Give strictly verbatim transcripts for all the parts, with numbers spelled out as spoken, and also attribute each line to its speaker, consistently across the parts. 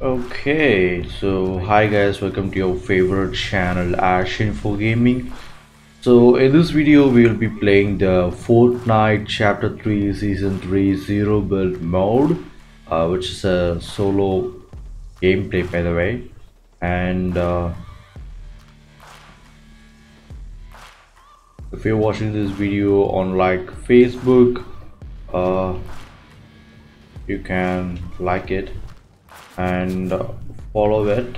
Speaker 1: Okay, so hi guys, welcome to your favorite channel Ash Info Gaming. So in this video we will be playing the Fortnite Chapter three Season three Zero Build mode, uh, which is a solo gameplay by the way. And uh, if you're watching this video on like Facebook, uh, you can like it and uh, follow it.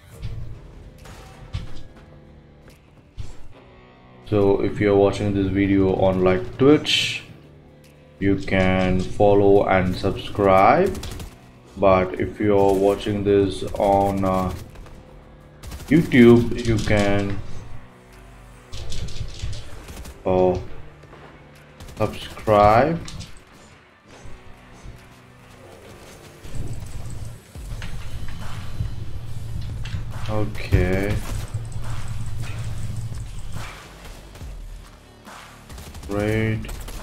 Speaker 1: So if you're watching this video on like Twitch, you can follow and subscribe, but if you're watching this on uh, YouTube, you can uh, subscribe. Okay, great.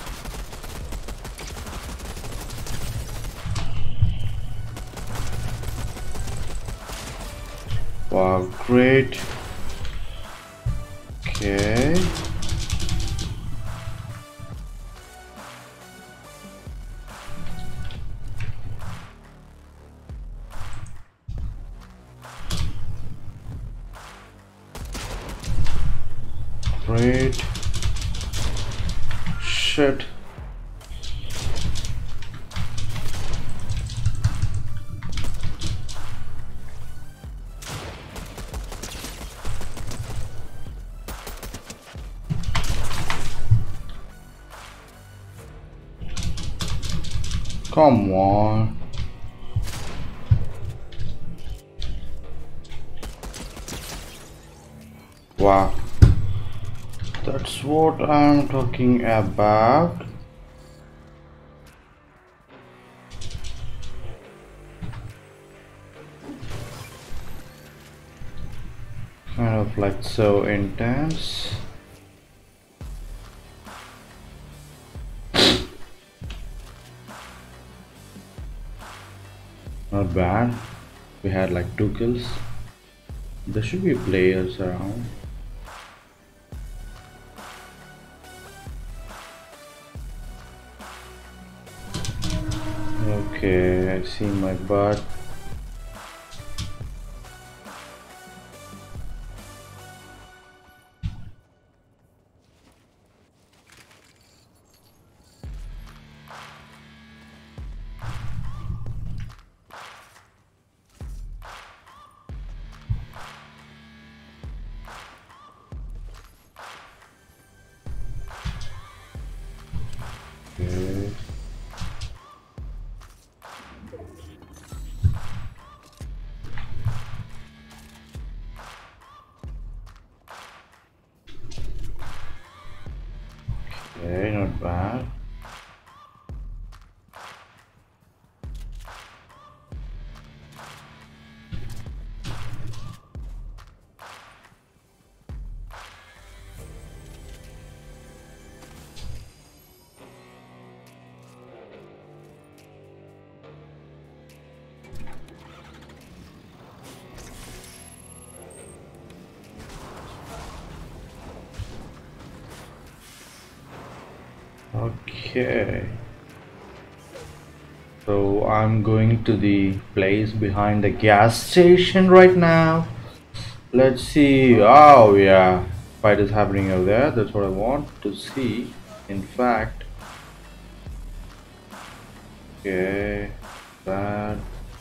Speaker 1: Wow, great. Okay. Great. Shit. Come on. Wow. That's what I'm talking about. Kind of like so intense. Not bad. We had like two kills. There should be players around. Okay, I see my butt. Okay. Okay, not bad. Okay. So I'm going to the place behind the gas station right now. Let's see. Oh yeah, fight is happening over there. That's what I want to see. In fact, okay, that.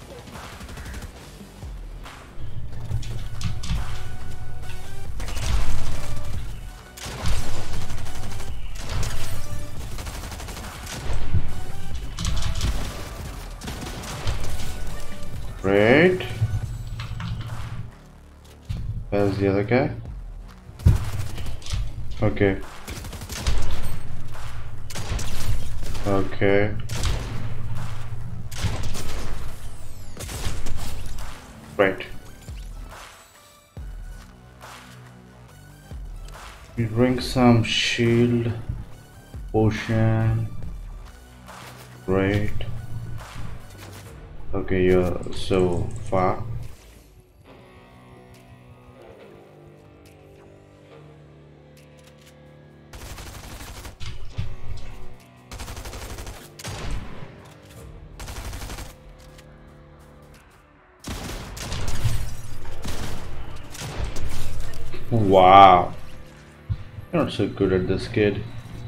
Speaker 1: Great. Where's the other guy? Okay. Okay. Right. We drink some shield potion. Great. Okay, you're so far. Wow, you're not so good at this, kid.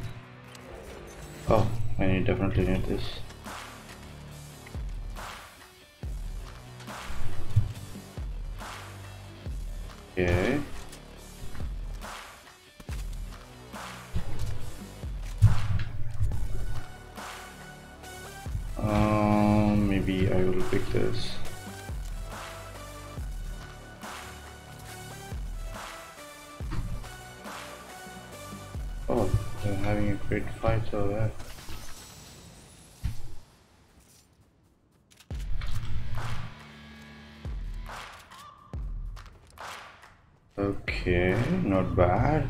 Speaker 1: Oh, I need definitely need this. Okay. Um, maybe I will pick this. Oh, they're having a great fight over there. Okay, not bad.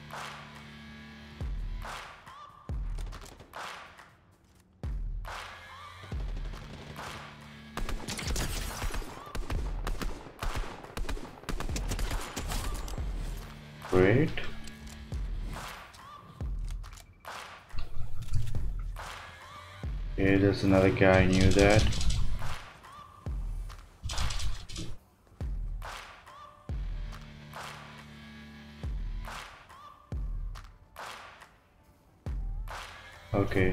Speaker 1: Great. Okay, there's another guy, I knew that. Okay.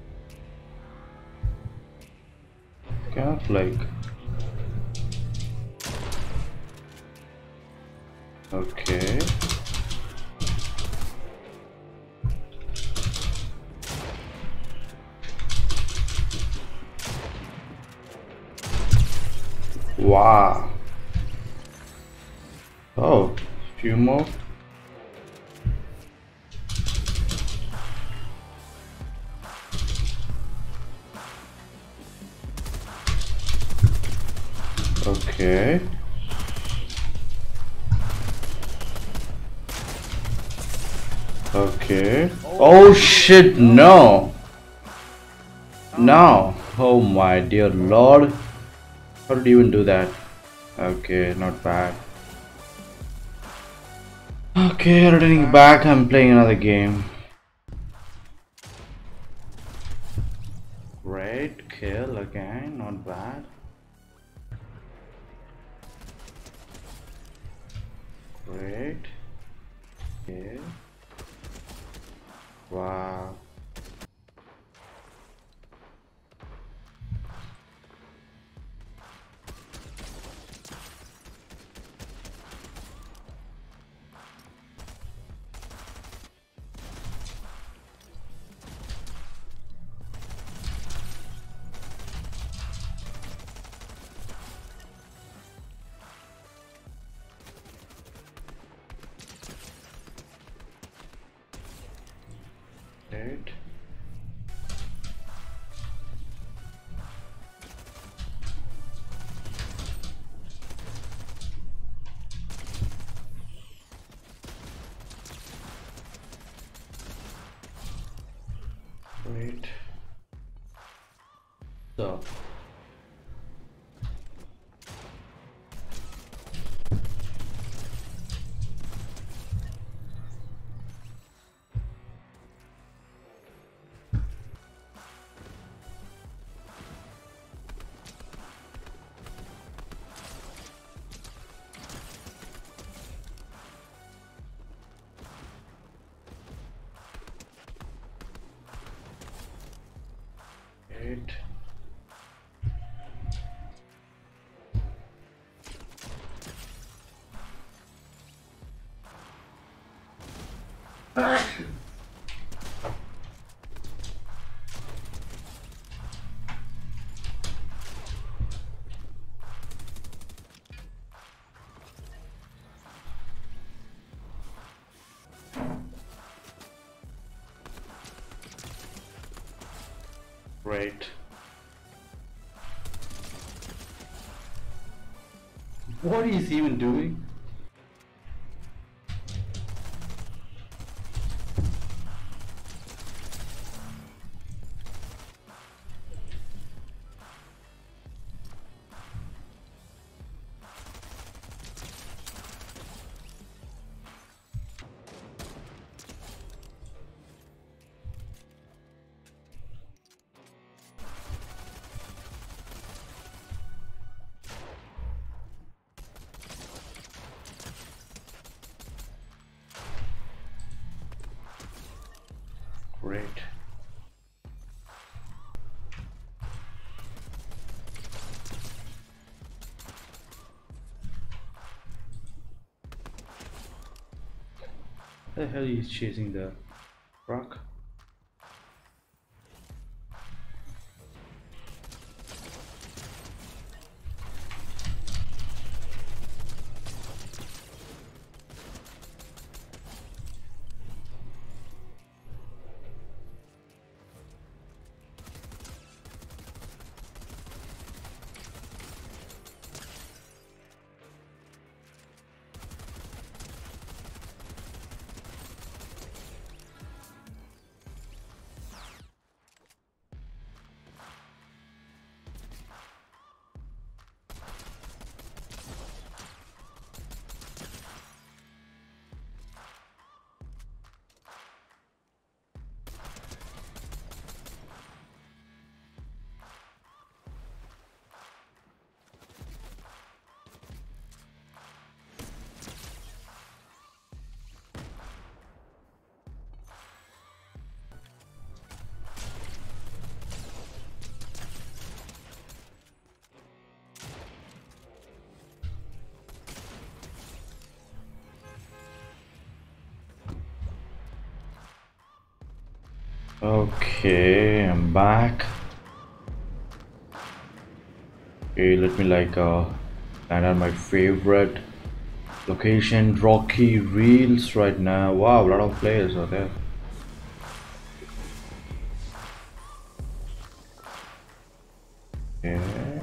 Speaker 1: Kind of like. Okay. Wow. Oh, few more. Okay. Okay. Oh shit, no. No. Oh my dear lord. How did you even do that? Okay, not bad. Okay, returning back, I'm playing another game. Great, kill again, not bad. Great. Okay. Wow. Great. Great. So. Great. Great. What is he even doing? Great. The hell is chasing the rock? Okay, I'm back. Okay, let me like uh land on my favorite location, Rocky Reels right now. Wow, a lot of players are there. Yeah.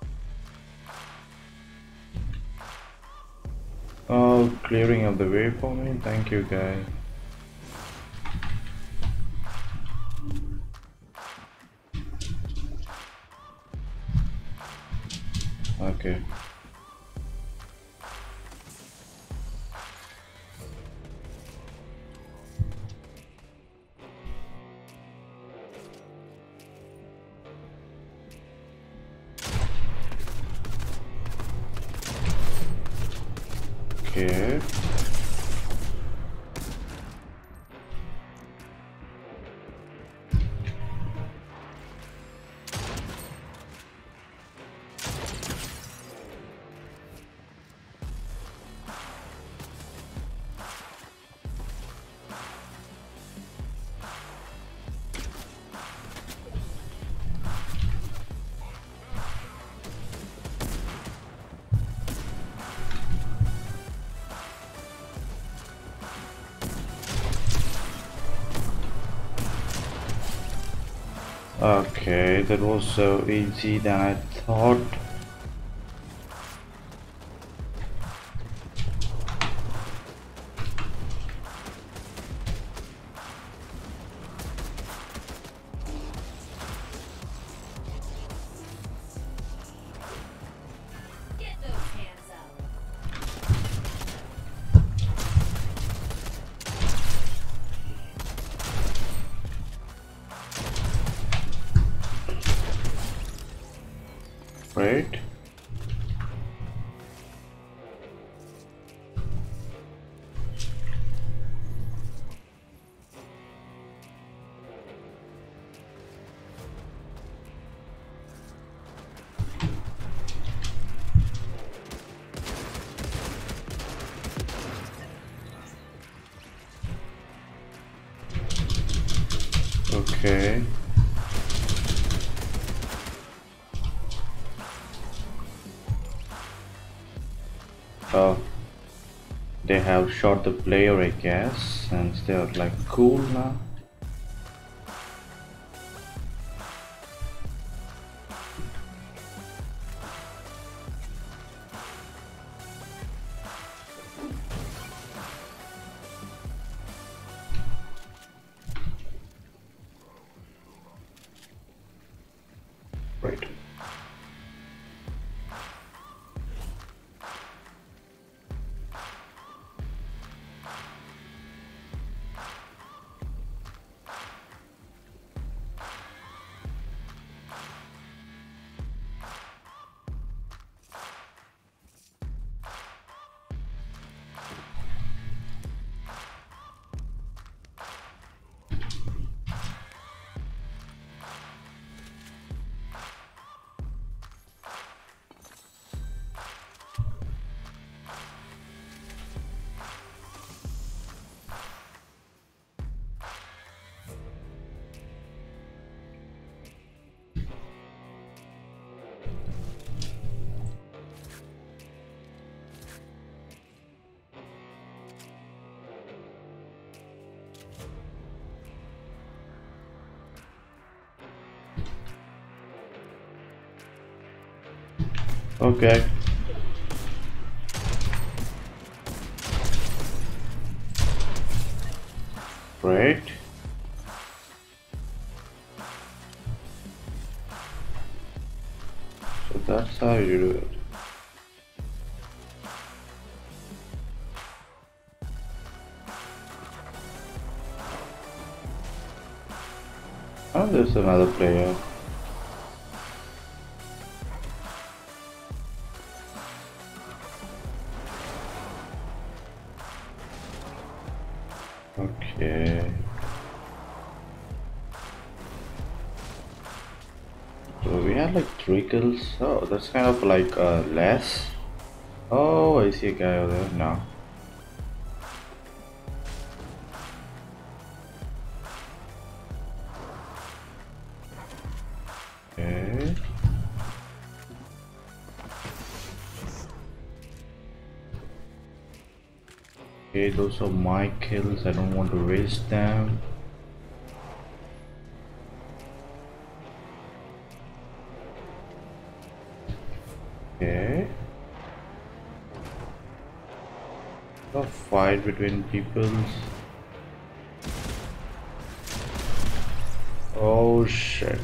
Speaker 1: Oh, clearing up the way for me. Thank you, guys. Okay. Okay. Okay, that was so easy than I thought.
Speaker 2: Get those hands up.
Speaker 1: Right? Okay. Oh, they have shot the player, I guess, and they're like cool now. Right. Okay. Great. So that's how you do it. Oh, there's another player. Okay. So we had like three kills. Oh, that's kind of like uh, less. Oh, I see a guy over there now. Okay. Okay, those are my kills. I don't want to waste them. Okay. A fight between peoples. Oh shit.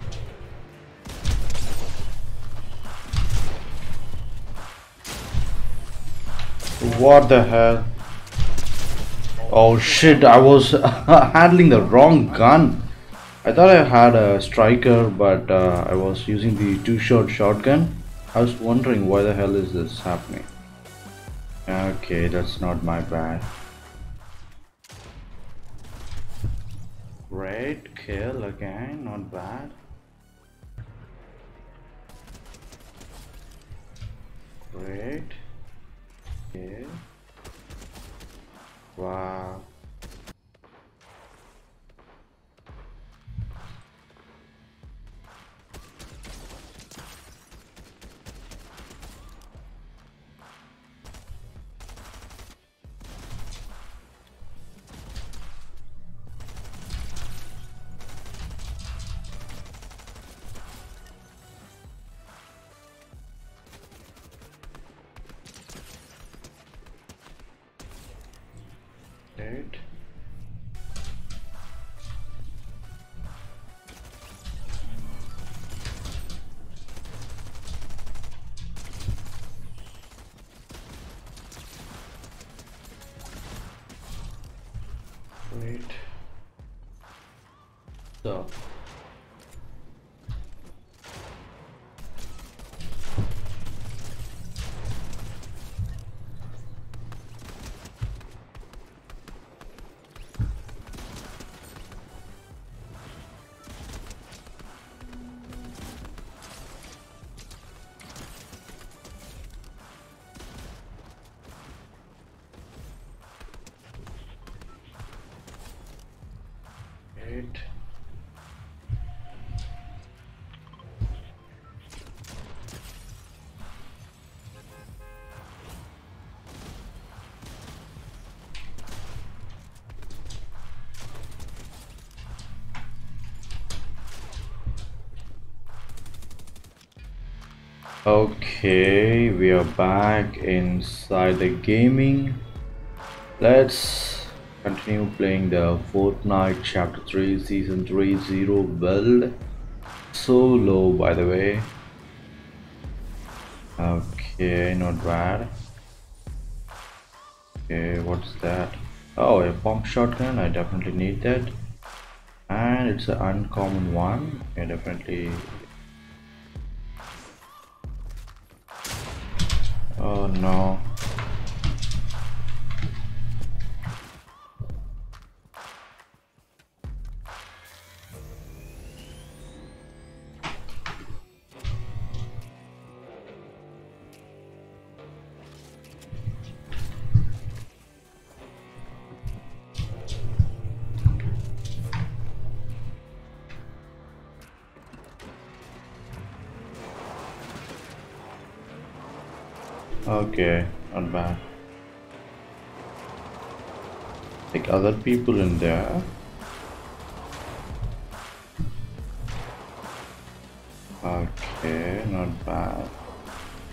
Speaker 1: What the hell? Oh shit, I was handling the wrong gun. I thought I had a striker, but uh, I was using the two-shot shotgun. I was wondering why the hell is this happening. Okay, that's not my bad. Great kill again, not bad. Great. Okay. Wow. Great. Great. So. Great. Okay, we are back inside the gaming. Let's continue playing the Fortnite Chapter three Season three Zero build. Solo, by the way. Okay, not bad. Okay, what's that? Oh, a pump shotgun. I definitely need that. And it's an uncommon one. I definitely. Oh no. Okay, not bad. Like other people in there. Okay, not bad.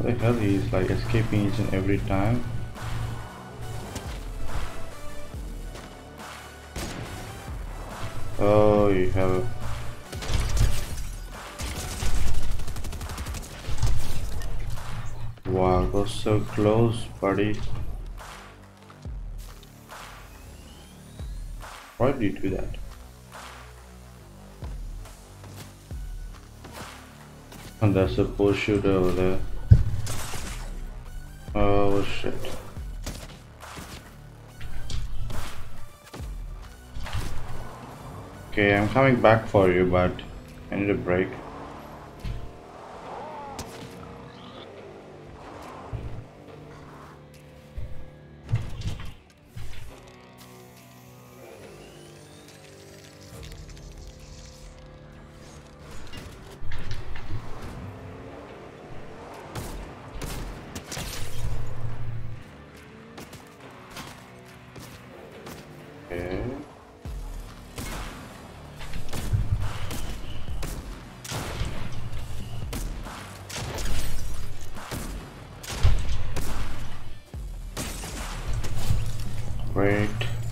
Speaker 1: the hell, he's like escaping each and every time. Oh, you have a... Wow, that was so close, buddy. Why did you do that? And there's a push shooter over there. Oh shit. Okay, I'm coming back for you, but I need a break. Okay. Great.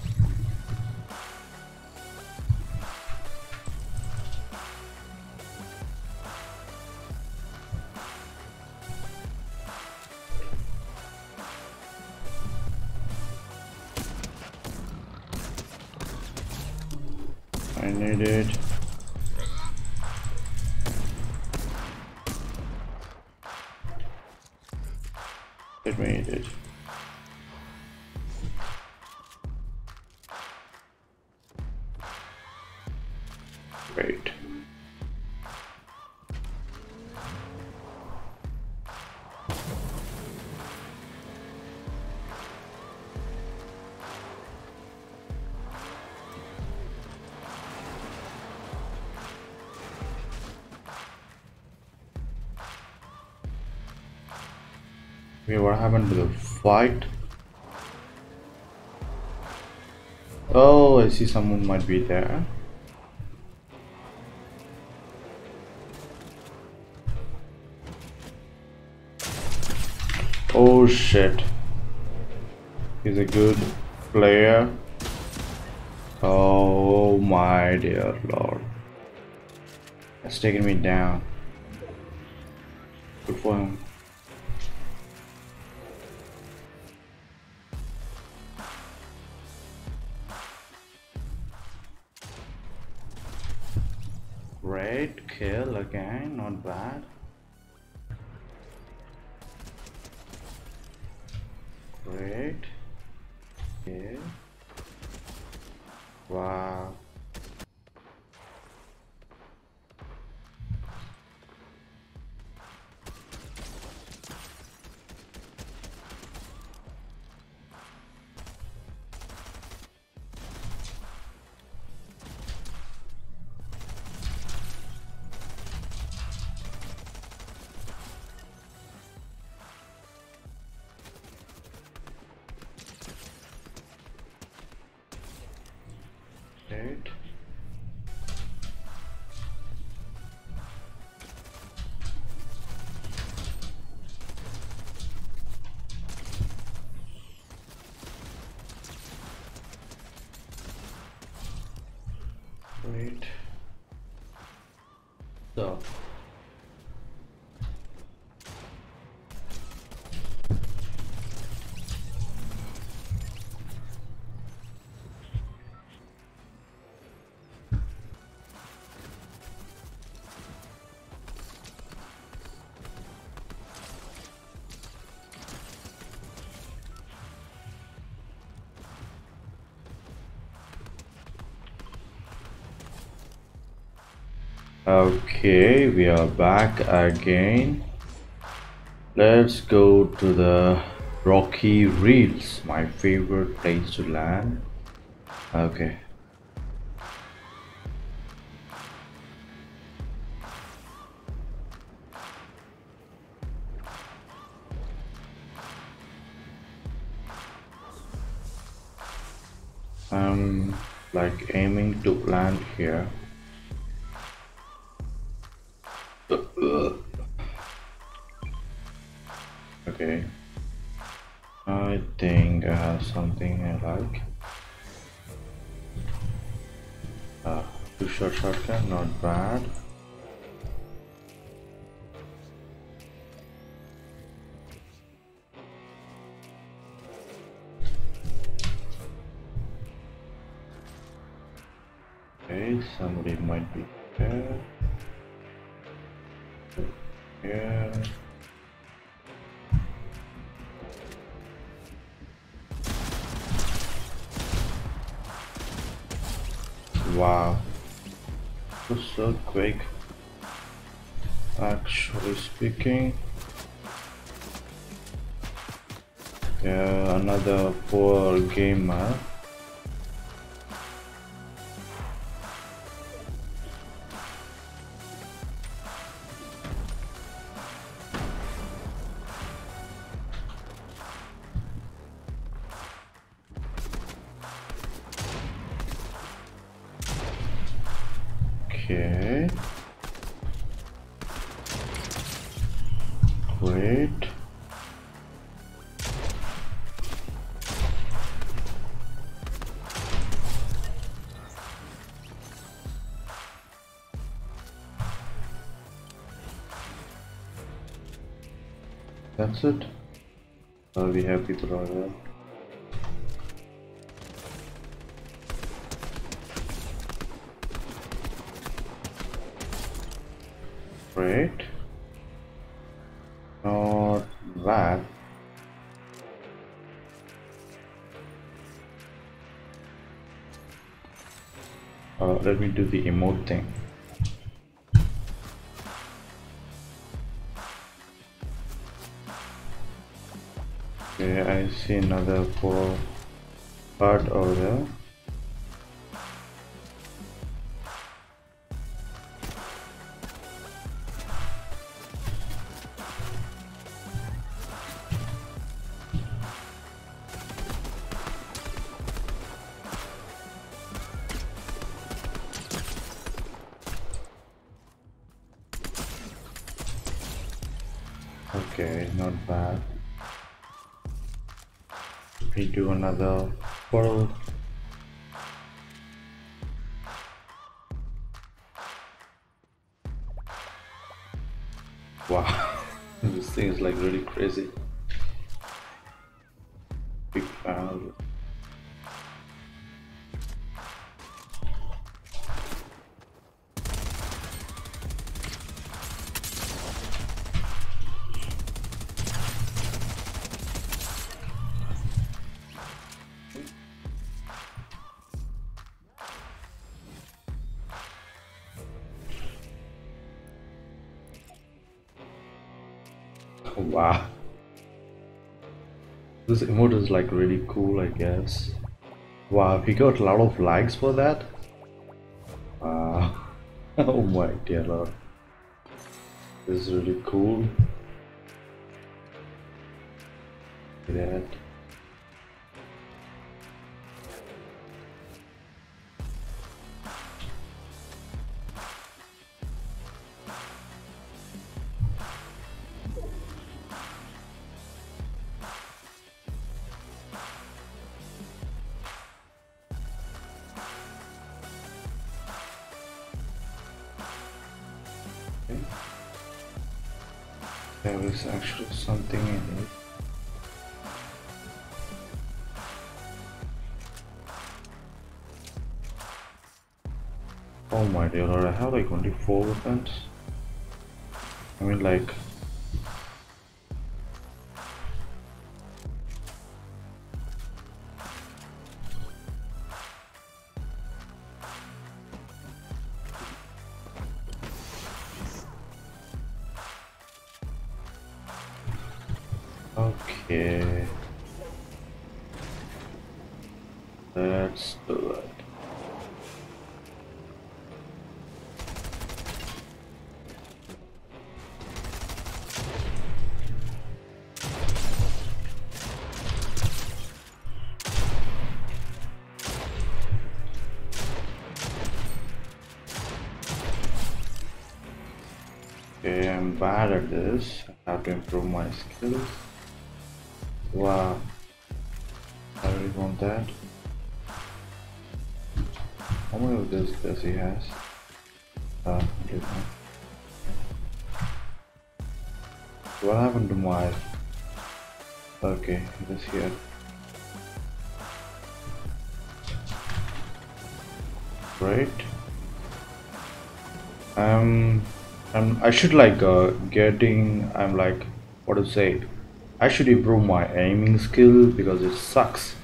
Speaker 1: I need it. Let me eat it. Great. Okay, what happened to the fight? Oh, I see someone might be there. Oh shit. He's a good player. Oh my dear lord. That's taking me down. Good for him. Great kill again, not bad. Great. Okay. Wow. Great. Great. So okay, we are back again. Let's go to the Rocky Reels, my favorite place to land. Okay. I'm like aiming to land here. Okay. I think I have something I like. Uh, two shot shotgun, not bad. Okay, somebody might be there. Yeah. Wow. It was so quick. Actually speaking. Yeah, another poor gamer. Okay. Great. That's it. I'll be happy to draw that. Great. Not bad. Uh, let me do the emote thing. Okay, I see another poor part over there. Okay, not bad. We do another portal. Wow, this thing is like really crazy. Big fan of it. Wow, this emote is like really cool, I guess. Wow, we got a lot of likes for that. Wow. Oh my dear lord, this is really cool. Look at that. There is actually something in it. Oh my dear lord, I have like only four weapons. I mean like okay. Let's do it. Okay, I'm bad at this. I have to improve my skills. Wow, I really want that. How many of this does he has? Ah, different. What happened to my? Okay, it is here. Right. Um, um, I should like uh, getting. I'm like, what to say? I should improve my aiming skill because it sucks.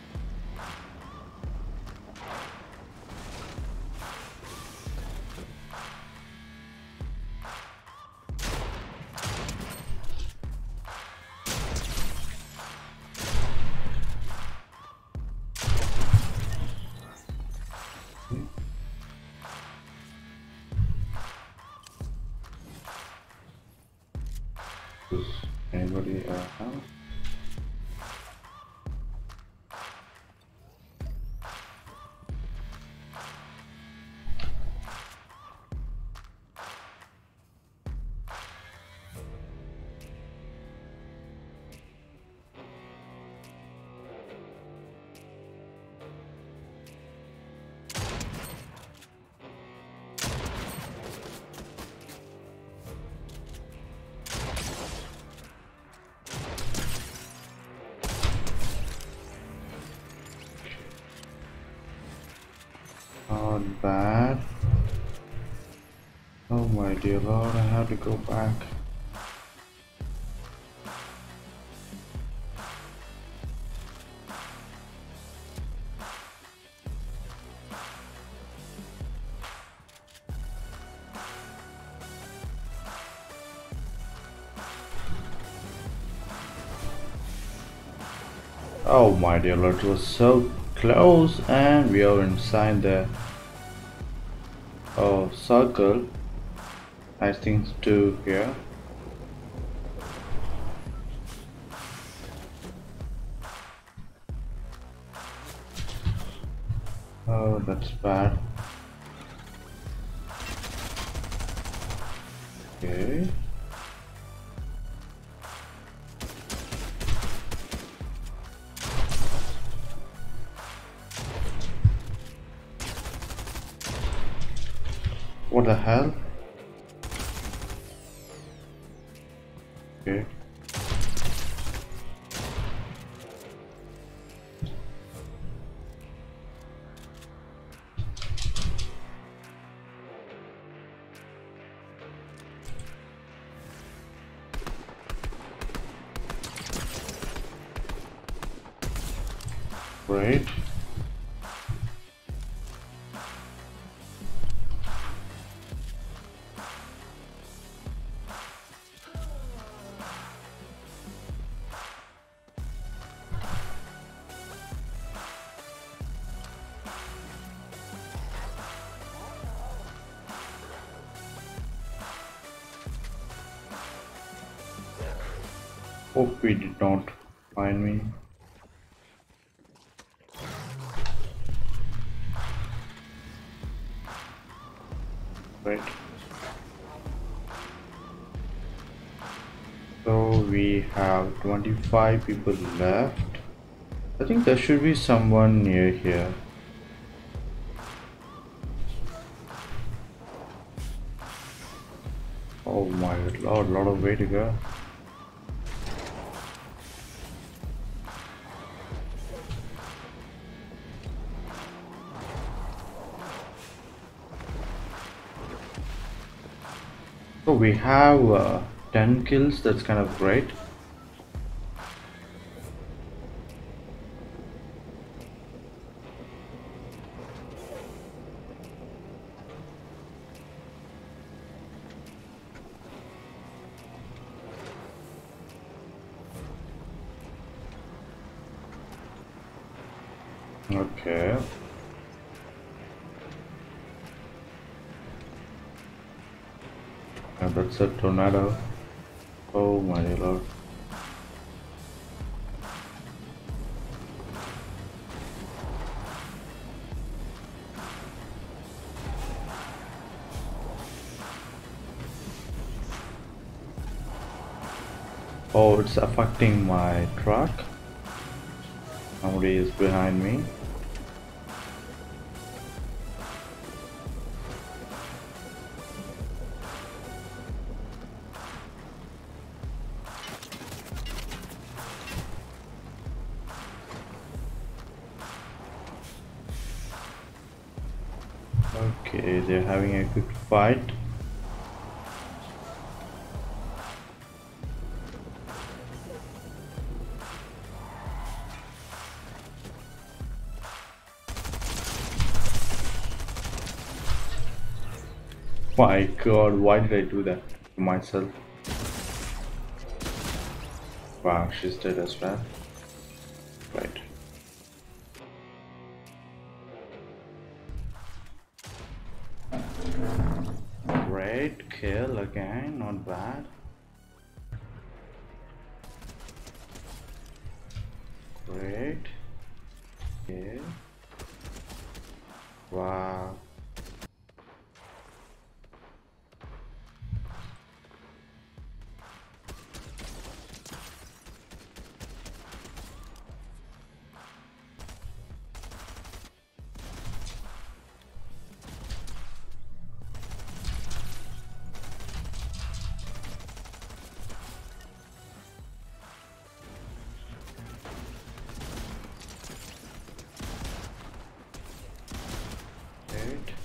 Speaker 1: Does anybody uh, have? Not bad. Oh my dear lord, I have to go back. Oh my dear lord, it was so close and we are inside the oh, circle. Nice things to here. Oh, that's bad. Okay. What the hell? Okay. Great. Hope he did not find me. Right. So we have twenty-five people left. I think there should be someone near here. Oh my lord, lot of way to go. So we have uh, ten kills, that's kind of great. Okay. And that's a tornado. Oh my lord. Oh, it's affecting my truck. Somebody is behind me. Okay, they're having a quick fight. My god, why did I do that to myself? Wow, she's dead as well. Right. Great kill again, not bad. Great. Okay. Wow. Great.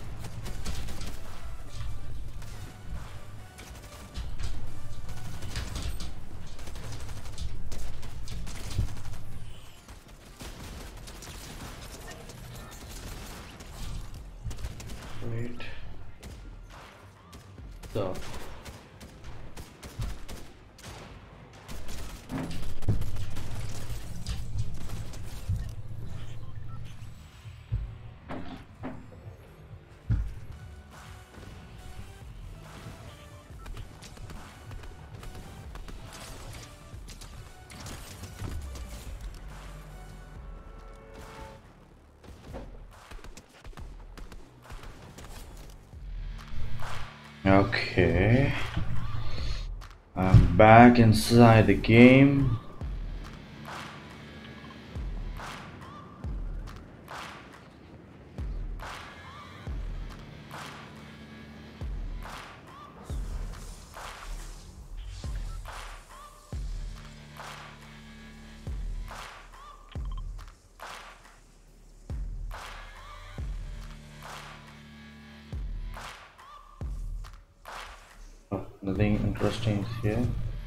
Speaker 1: Great. So. Okay, I'm back inside the game. Oh, nothing interesting is here.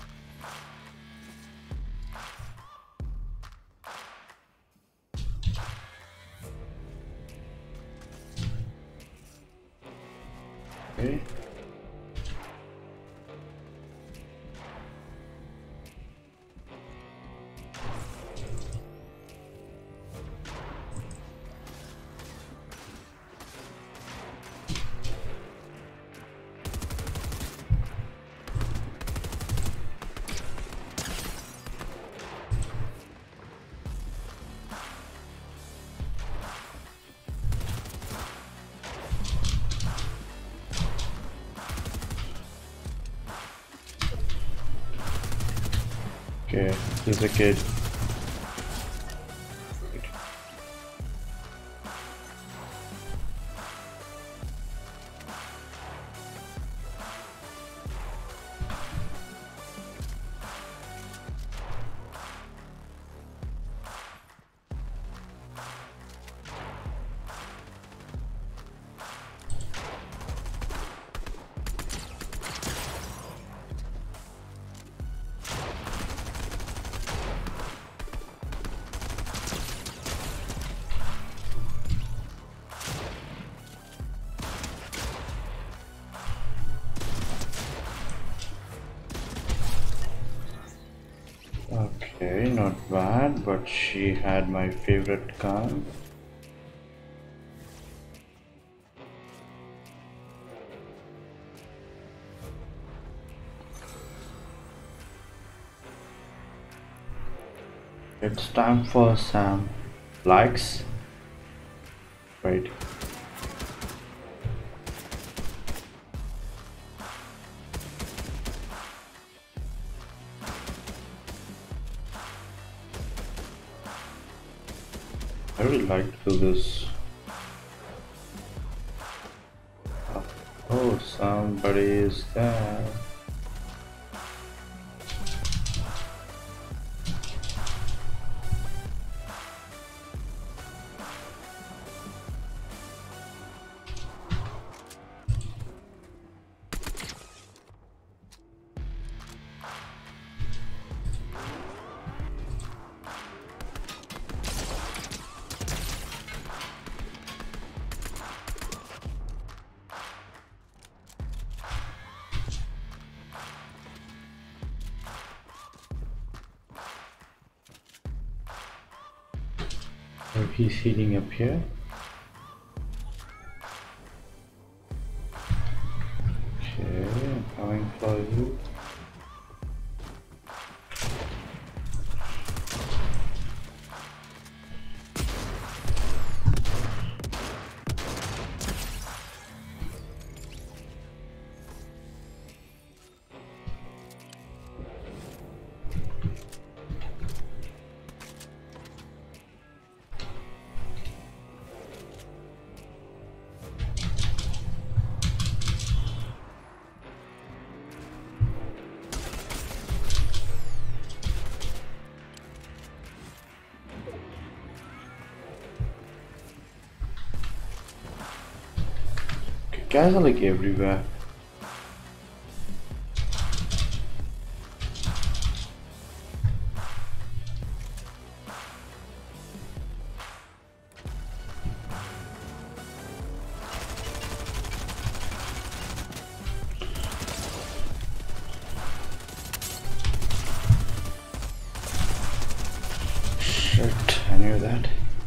Speaker 1: Okay. Okay, he's a kid. Okay, not bad, but she had my favorite gun. It's time for some likes. Right. I really like to do this. Oh, somebody is there. So he's heating up here. Okay, I'm coming for you. Guys are like everywhere. Shit, I knew that.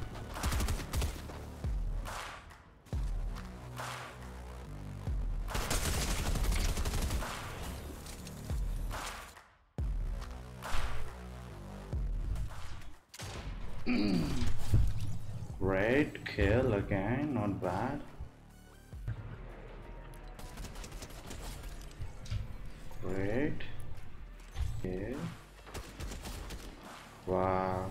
Speaker 1: Great kill again, not bad. Great. Okay. Wow.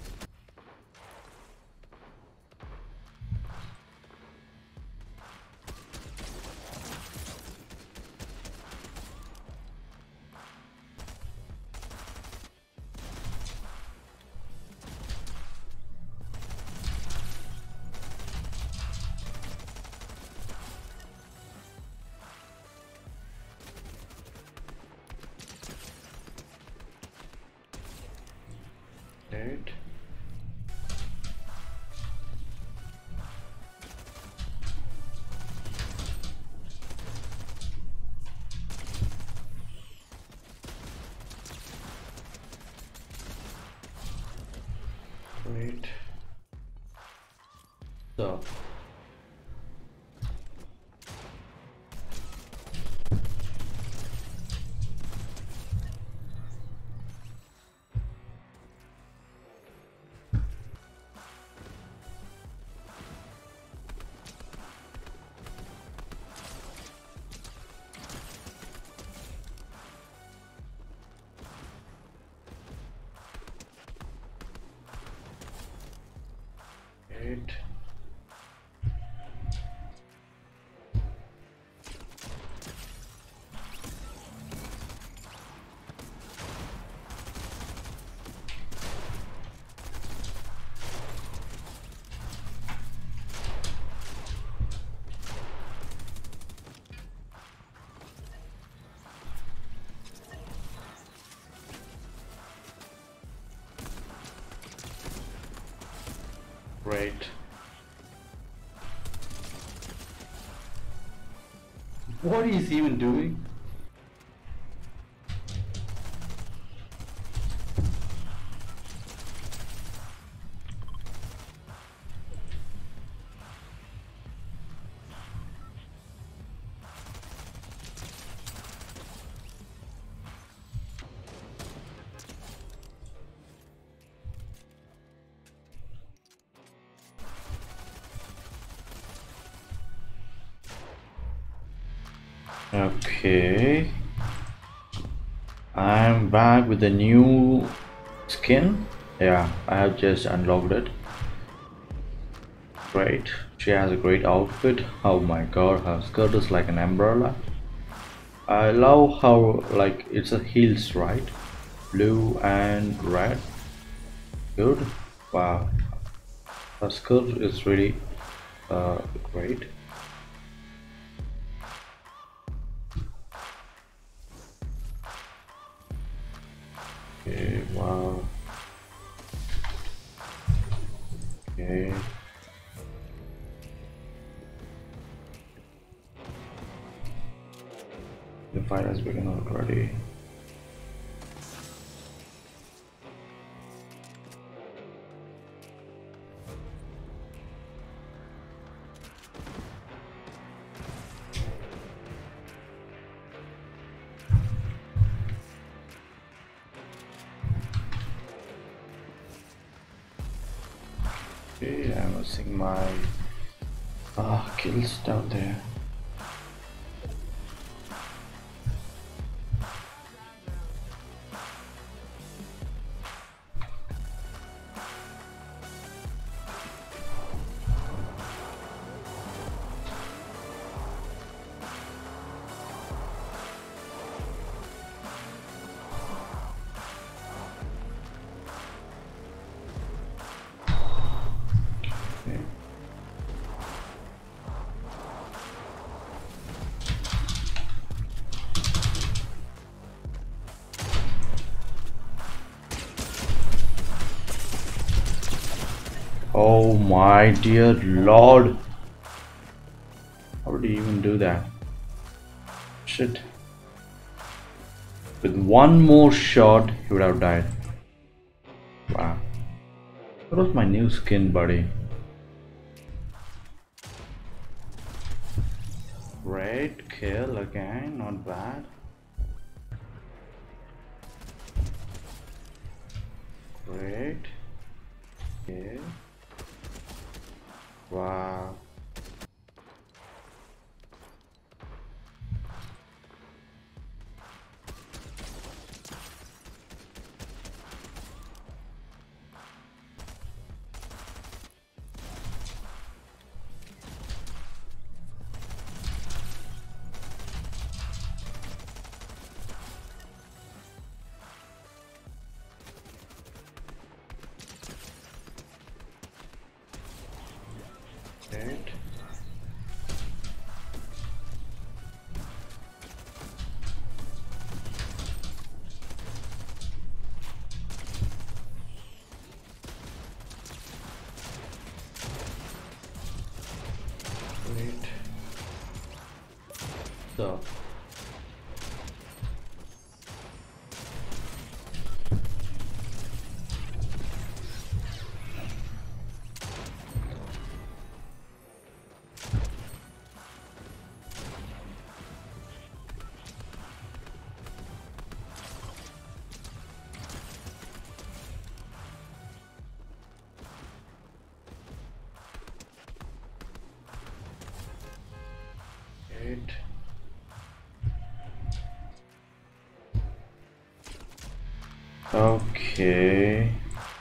Speaker 1: Great. Great. So great. Great. What is he even doing? Okay, I'm back with a new skin. Yeah, I have just unlocked it. Great. She has a great outfit. Oh my god, her skirt is like an umbrella. I love how like it's a heels, right? Blue and red. Good. Wow. Her skirt is really uh, great. Okay, wow. Okay. The fight has begun already. Okay, I'm missing my ah kills down there. Okay. Oh my dear lord. How did he even do that? Shit. With one more shot, he would have died. Wow. What was my new skin, buddy? Great kill again, not bad. Great. Okay. Wow. Great. Great. So. Great. Okay.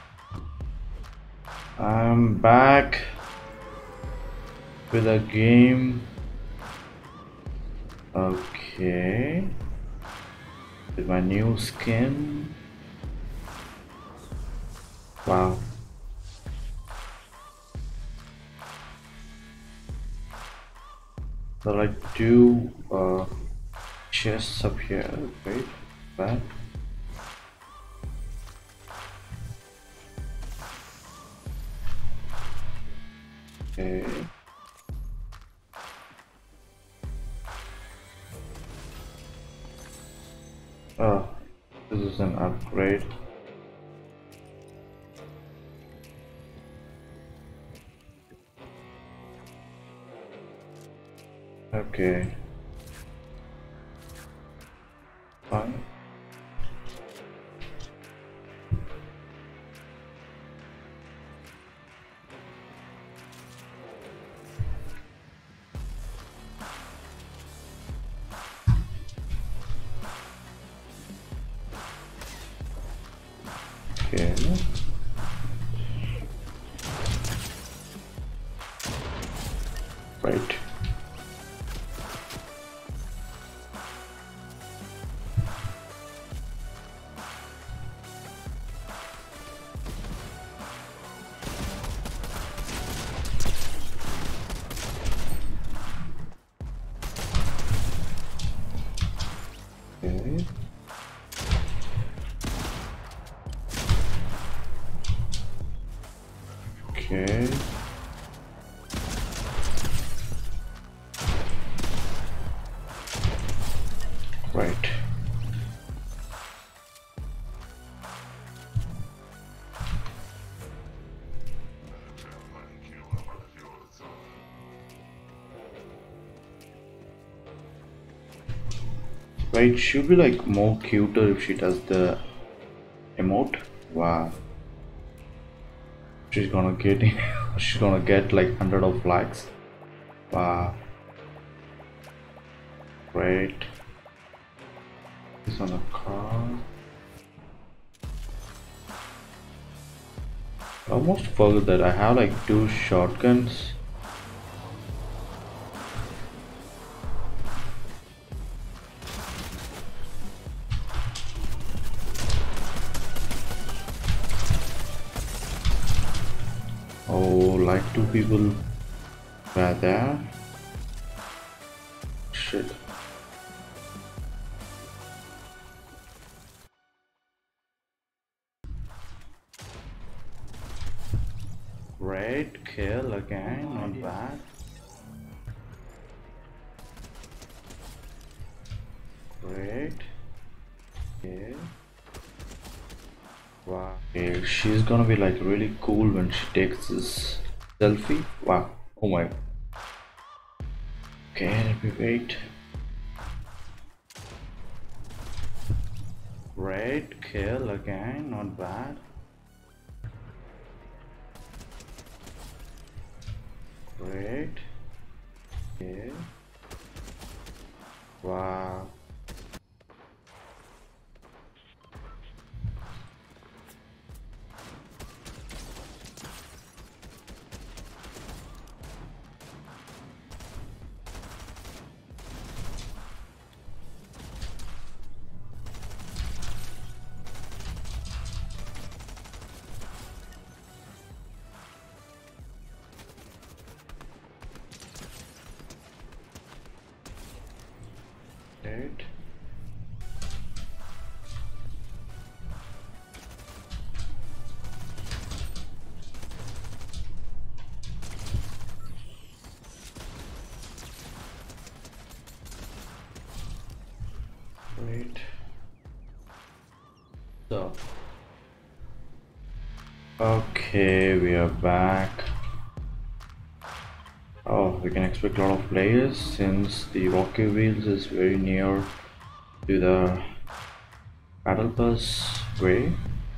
Speaker 1: I'm back with a game. Okay. With my new skin. Wow. So like two uh chests up here. Wait, that. Okay. Oh, this is an upgrade. Okay. Fine. Okay. Right. Right, she'll be like more cuter if she does the emote. Wow. She's gonna get she's gonna get like hundred of likes. Wow. Great. He's on a car. I almost forgot that I have like two shotguns. Oh, like two people were there. Shit. Great kill again, not bad. Great. Okay. Wow. Okay, she's gonna be like really cool when she takes this selfie. Wow. Oh my. Okay, let me wait. Great kill again, not bad. Great. Okay. Wow. Great. Great. So, okay, we are back. Oh, we can expect a lot of players since the Rocky Wheels is very near to the Battle Bus way.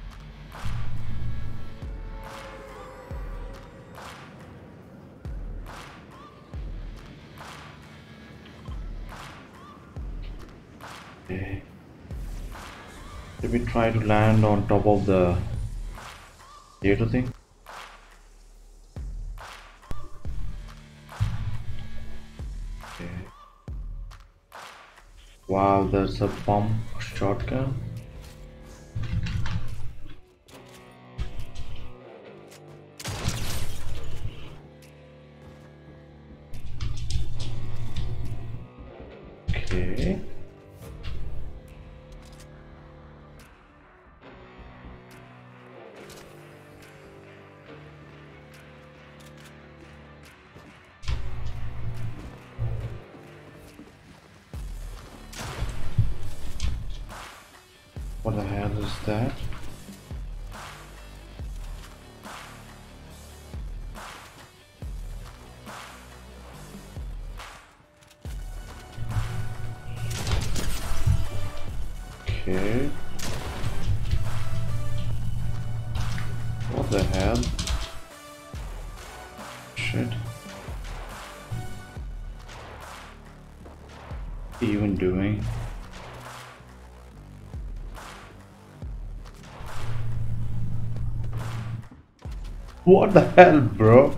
Speaker 1: Okay. Let me try to land on top of the theater thing. Okay. Wow, there's a pump shotgun. Okay. What the hell is that? Okay. What the hell? Shit. What are you even doing? What the hell, bro?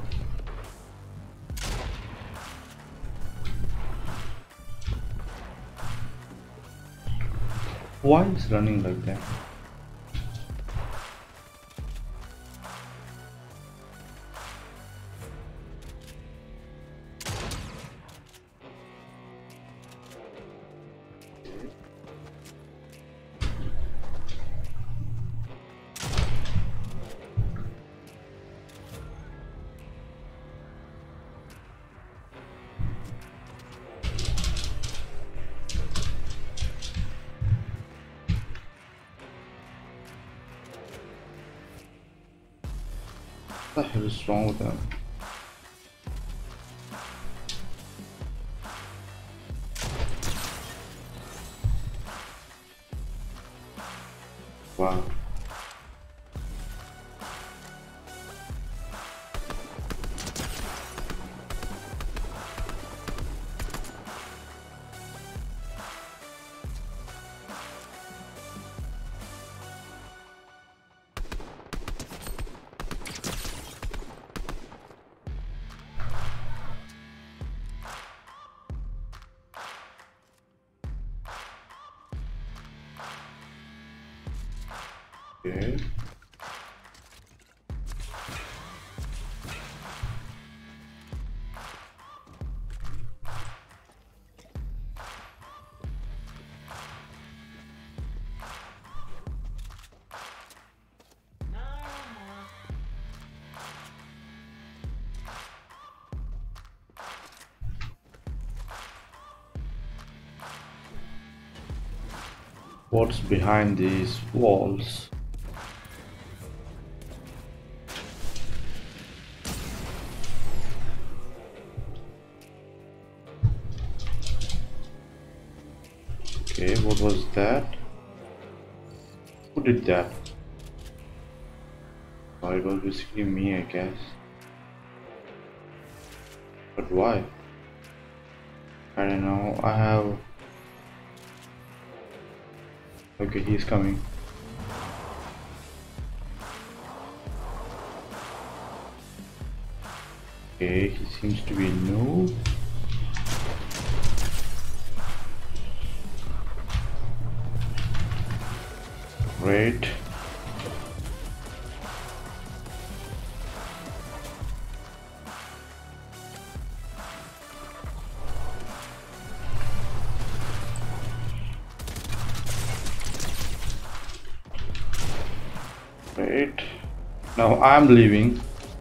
Speaker 1: Why is running like that? What the hell is wrong with them? Wow. Okay. What's behind these walls? Okay, what was that? Who did that? Oh, it was basically me, I guess. But why? I don't know. I have. Okay, he's coming. Okay, he seems to be new. Great. Great. Now I'm leaving.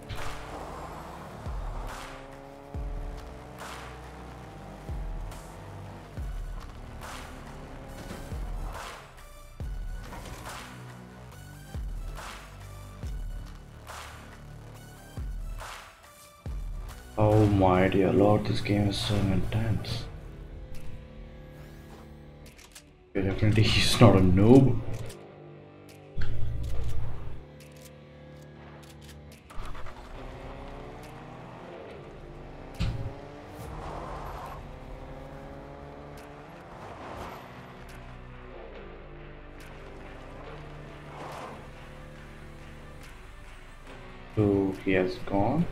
Speaker 1: Oh my dear lord, this game is so intense. Okay, definitely he's not a noob. So he has gone.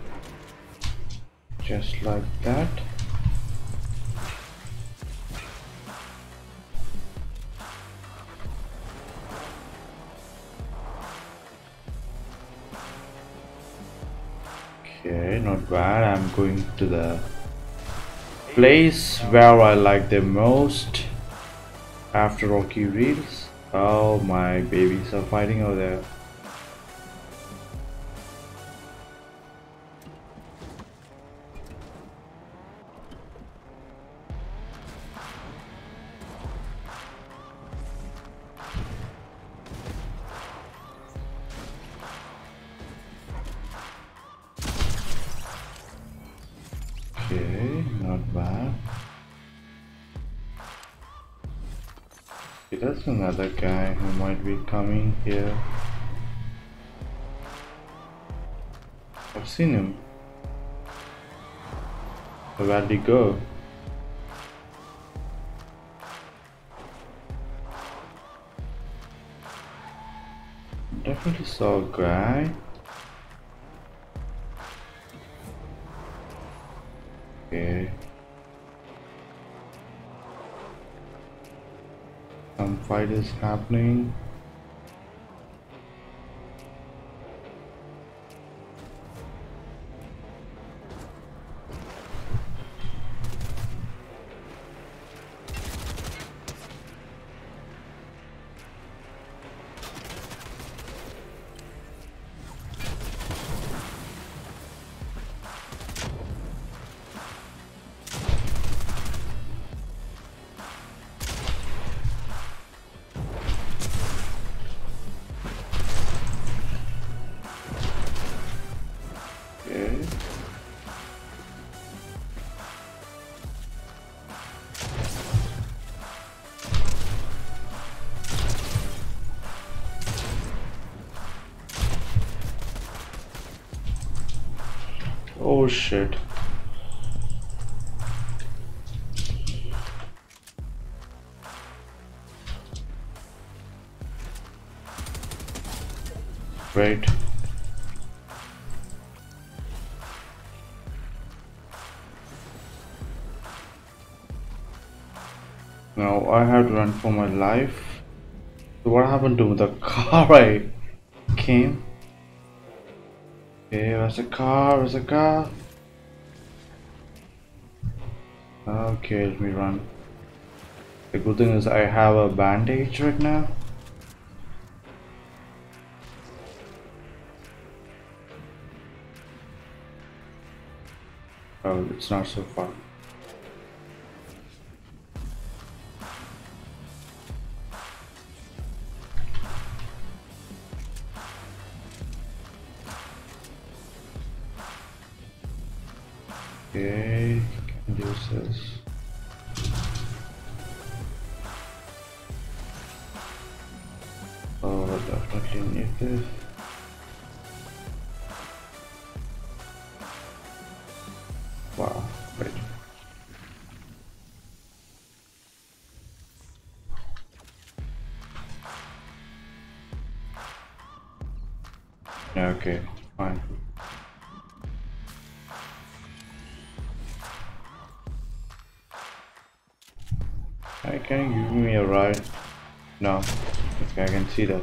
Speaker 1: Just like that. Okay, not bad. I'm going to the place where I like the most after Rocky Reels. Oh, my babies are fighting over there. Okay, not bad. Okay, that's another guy who might be coming here. I've seen him. So where'd he go? Definitely saw a guy. Okay. Some fight is happening. Oh shit. Right. Now I have to run for my life. So what happened to the car I came? Okay, where's the car? Where's the car? Okay, let me run. The good thing is I have a bandage right now. Oh, it's not so far. Okay, can use this. Oh, definitely need this. Wow, wait. Okay, fine. Hey, can you give me a ride? No. Okay, I can see that.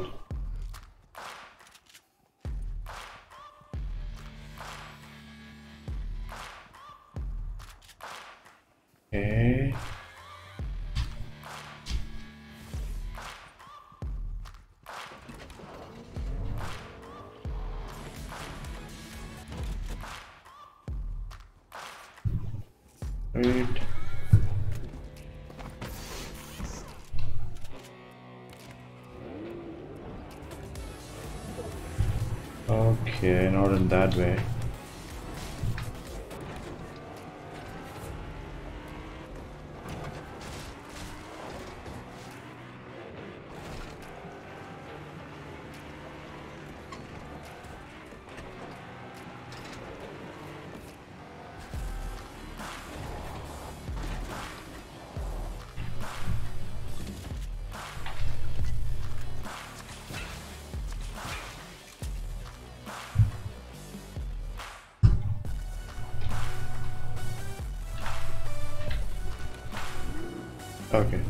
Speaker 1: Okay. Wait. Okay, not in that way. Okay.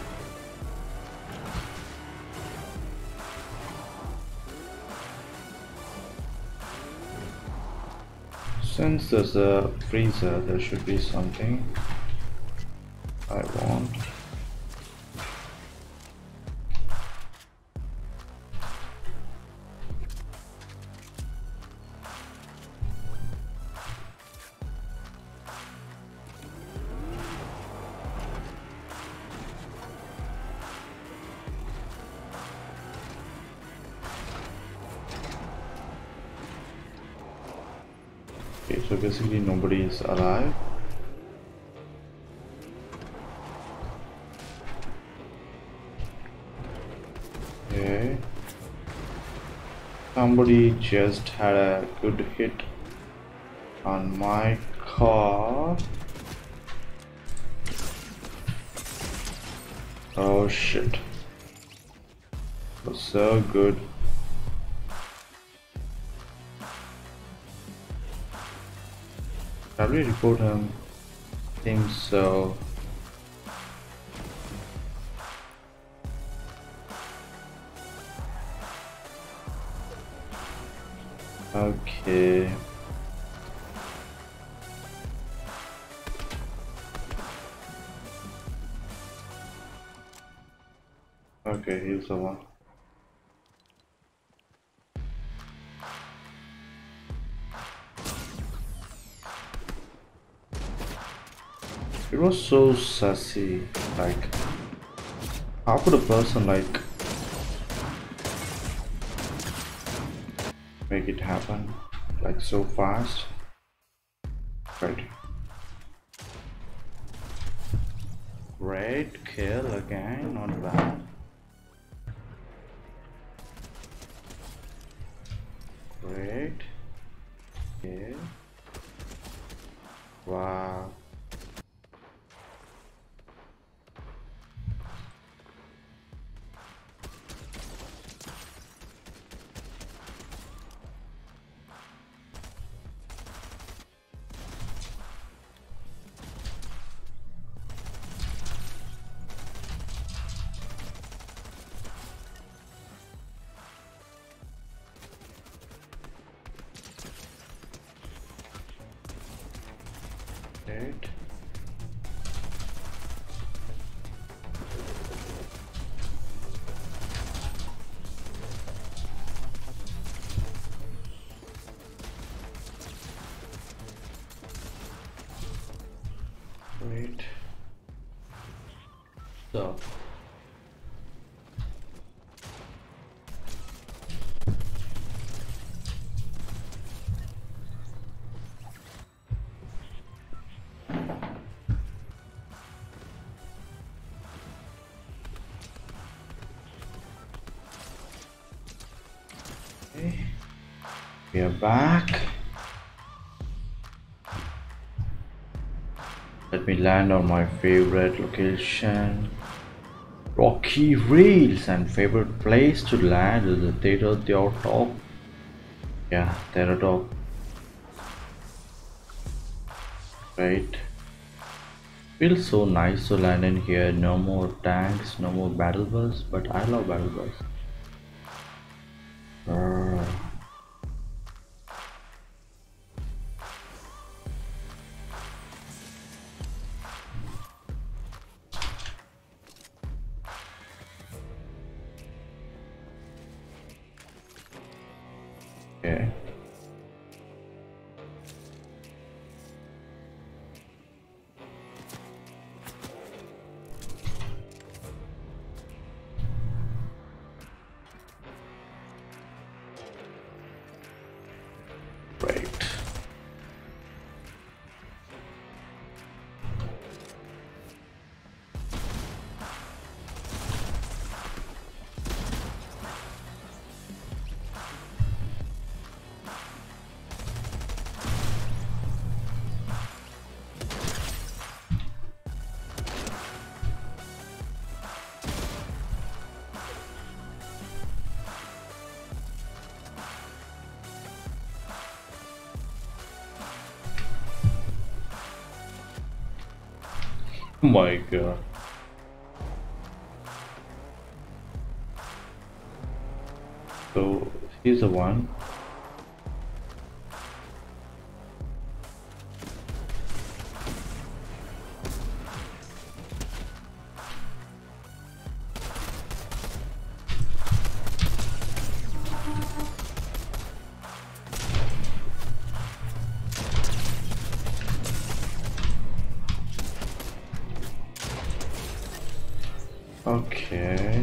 Speaker 1: Since there's a freezer, there should be something I want. Okay, so basically nobody is alive. Okay. Somebody just had a good hit on my car. Oh shit. Was so good. Shall we report him? Think so. Okay. Okay, here's the one. It was so sassy. Like, how could a person like make it happen like so fast? Right. Great kill again, not bad. Great. Okay. Wow. Right. Right. So, okay. We are back. Let me land on my favorite location. Rocky Rails, and favorite place to land is the Theater Theotop. Yeah, Theotop. Right. Feels so nice to land in here. No more tanks, no more battle bus, but I love battle bus. Brr. Okay. Right. Oh my god. So he's the one. Okay.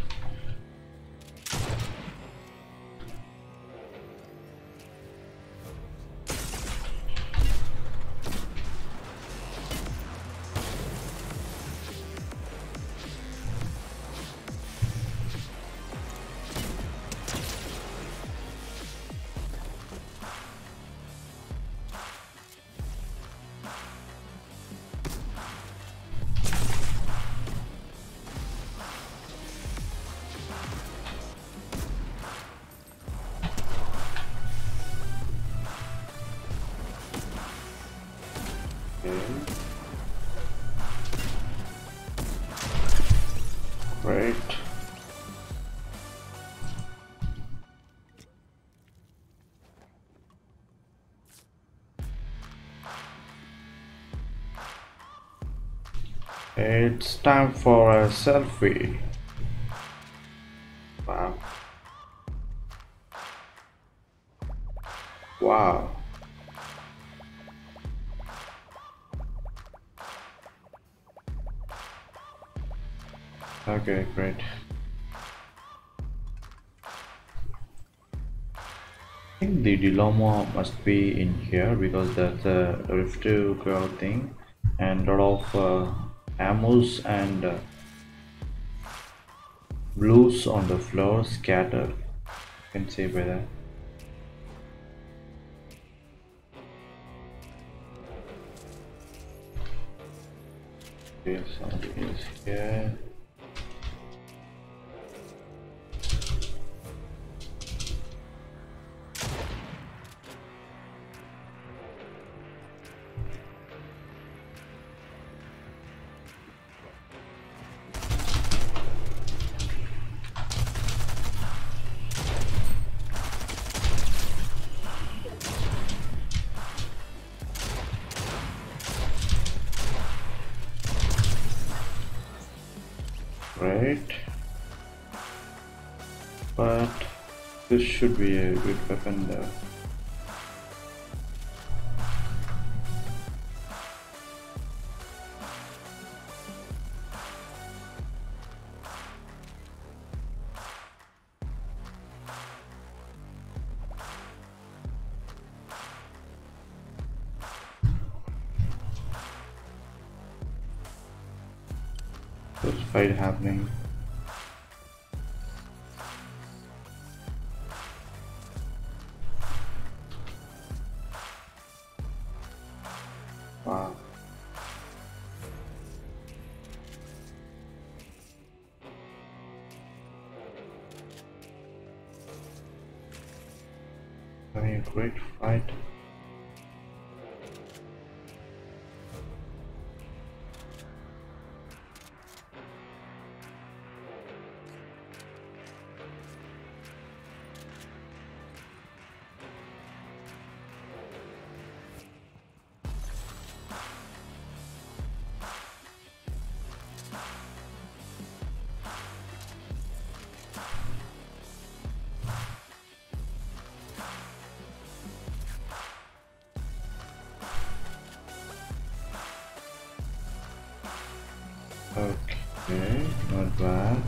Speaker 1: Okay. Right. It's time for a selfie. Wow. Wow. Okay, great. I think the dilemma must be in here because that's a rift crowd thing and a lot of uh, ammos and uh, blues on the floor scattered. You can see by that. Okay, somebody is here. Right, but this should be a good weapon though. There's a fight happening. Wow. Having a great fight. Okay, not bad.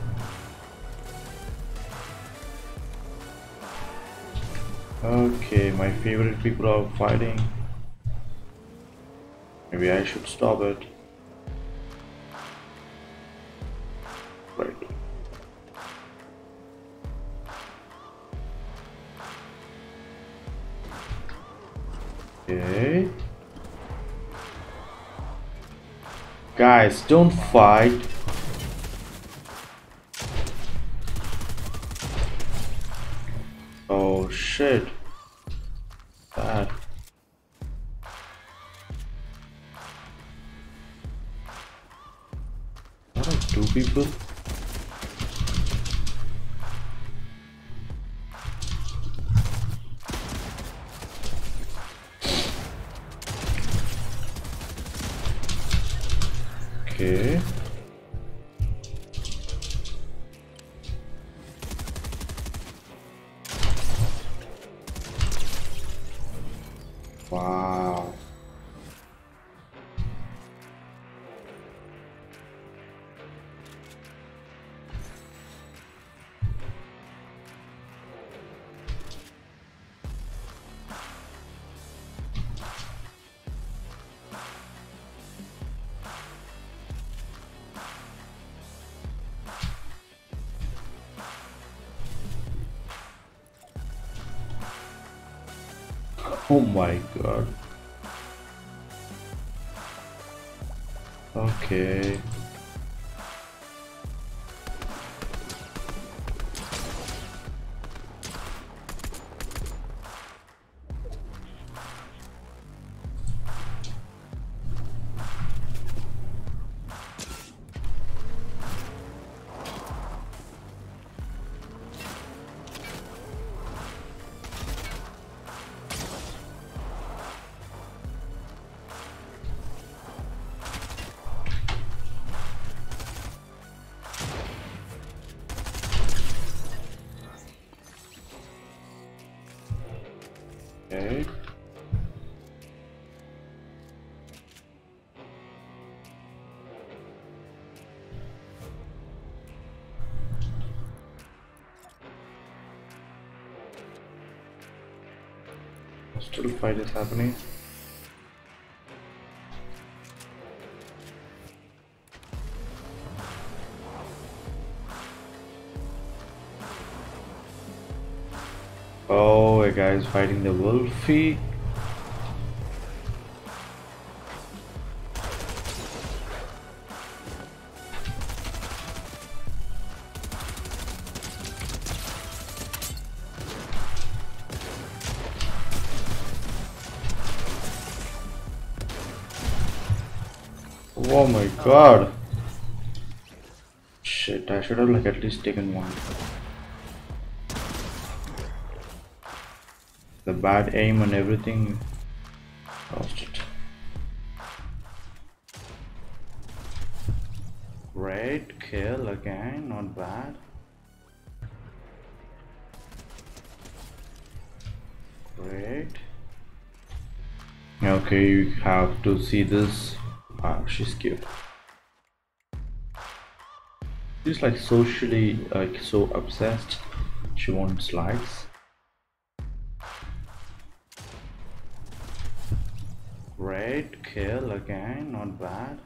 Speaker 1: Okay, my favorite people are fighting. Maybe I should stop it. Right. Okay. Guys, don't fight. Oh shit. Bad. What are two people? Okay. Wow. Oh my god. Okay. Okay. Still fight is happening. Oh, a guy is fighting the Wolfie. Oh my god. Shit, I should have like at least taken one. The bad aim and everything. Lost it. Great kill again, not bad. Great. Okay, you have to see this. Ah, she's cute. She's like socially like so obsessed. She wants likes. Great kill again, not bad.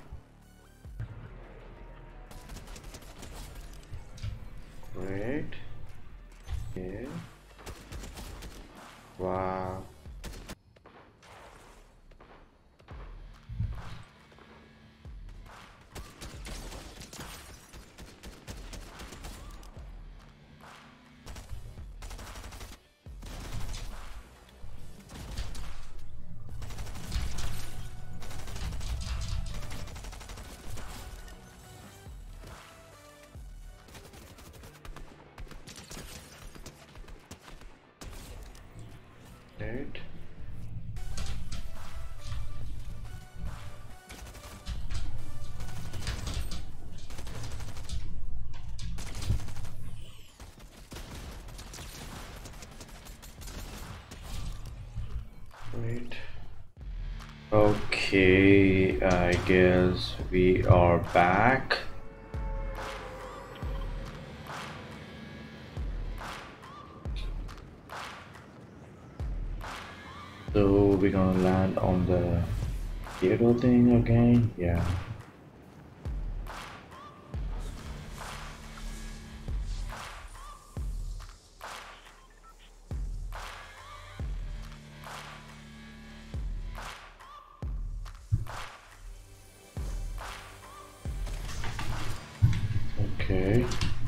Speaker 1: Great. Okay. Wow. Great. Great. Okay, I guess we are back. So we're gonna land on the theater thing again, yeah. Okay.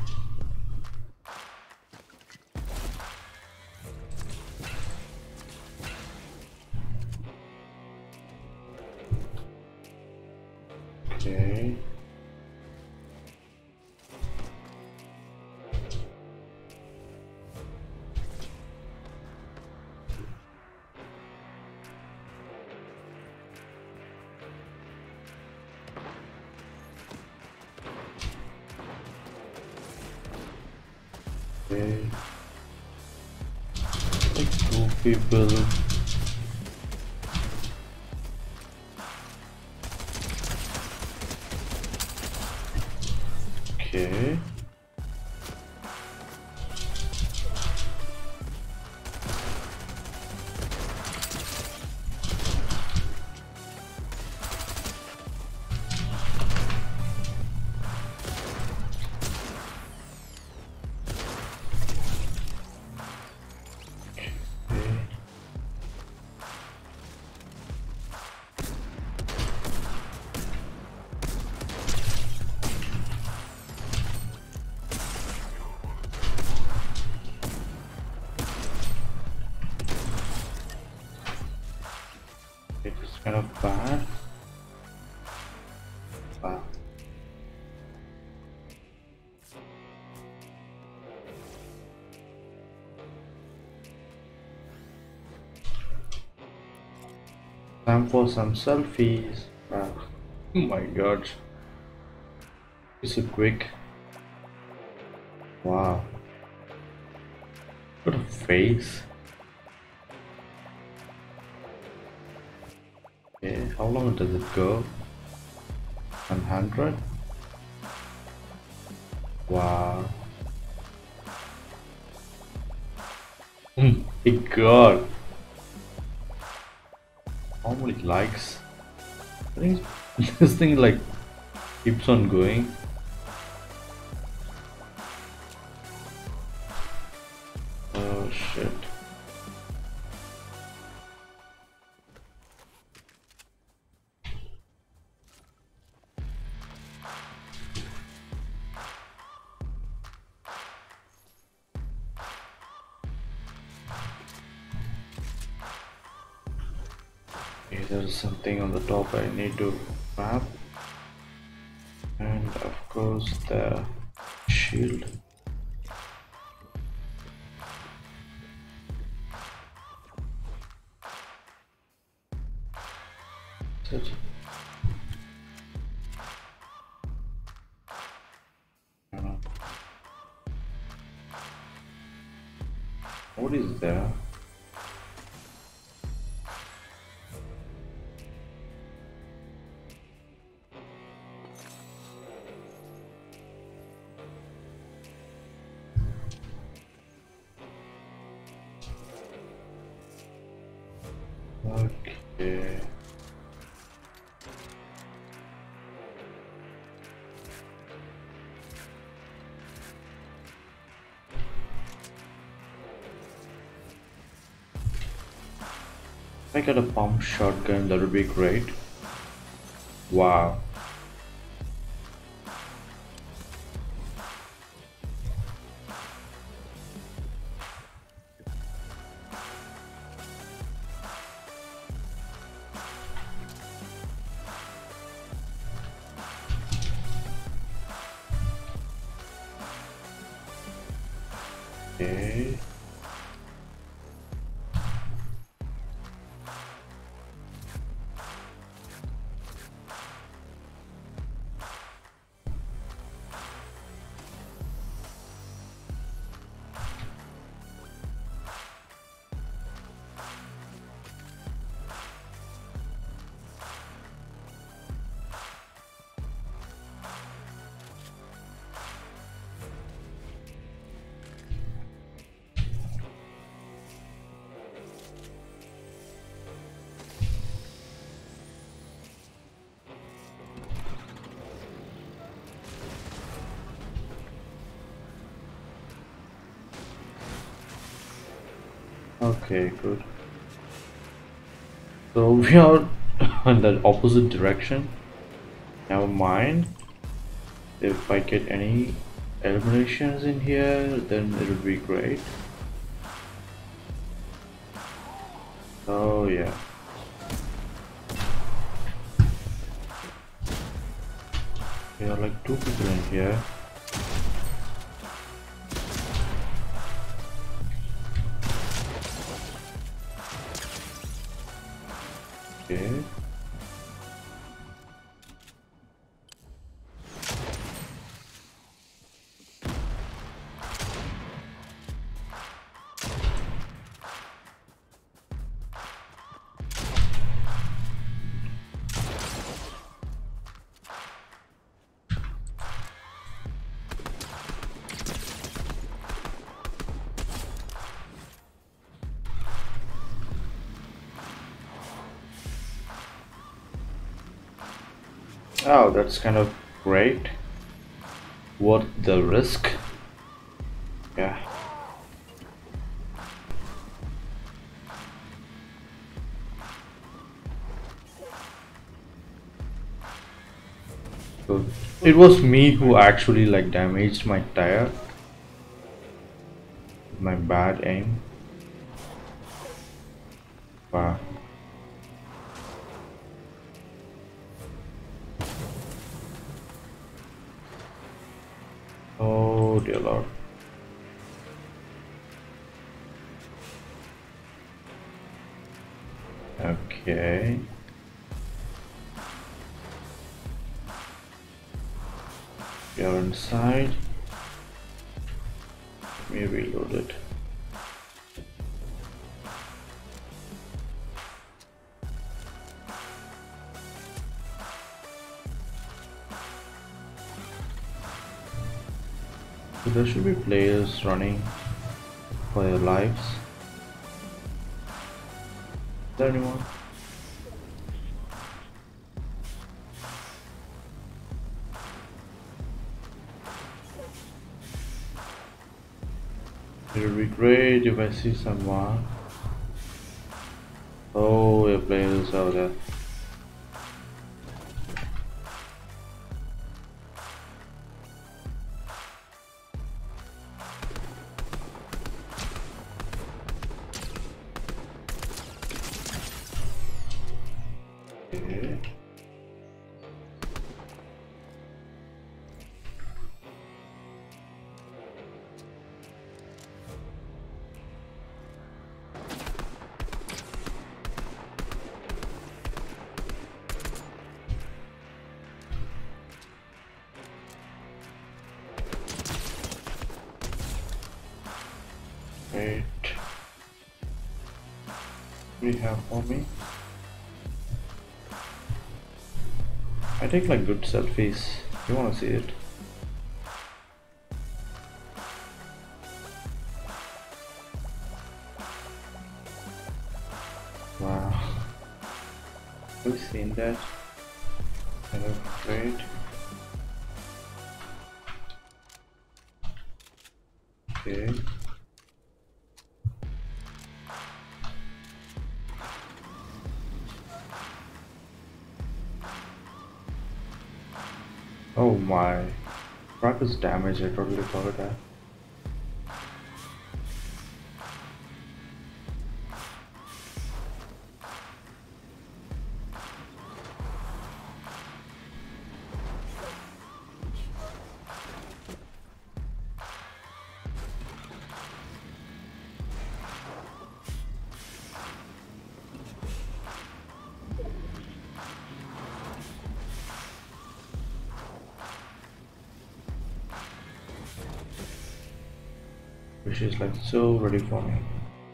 Speaker 1: Okay. Okay. Like two people. Okay. It's kind of bad. Wow. Time for some selfies. Wow. Oh my god. It's so quick. Wow. What a face. Okay, how long does it go? one hundred? Wow. Oh my god. How many likes? I think this thing like keeps on going. Oh shit. Okay, there's something on the top I need to grab. goes the shield. That's it. Uh, What is there? Okay. If I get a pump shotgun, that would be great. Wow. Okay. Okay, good. So we are in the opposite direction. Never mind. If I get any eliminations in here, then it would be great. Oh yeah. There are like two people in here. Okay. Oh, that's kind of great. Worth the risk. Yeah. So it was me who actually like damaged my tire. My bad aim. Wow. Oh dear lord. Okay. We are inside. Let me reload it. So there should be players running for their lives. Is there anyone? It would be great if I see someone. Oh, your players out there. Okay. Wait, we have for me. I take like good selfies. You wanna see it? Wow. Have you seen that? I look great. Okay. Oh my. Truck is damaged, I totally forgot that. She's like so ready for me.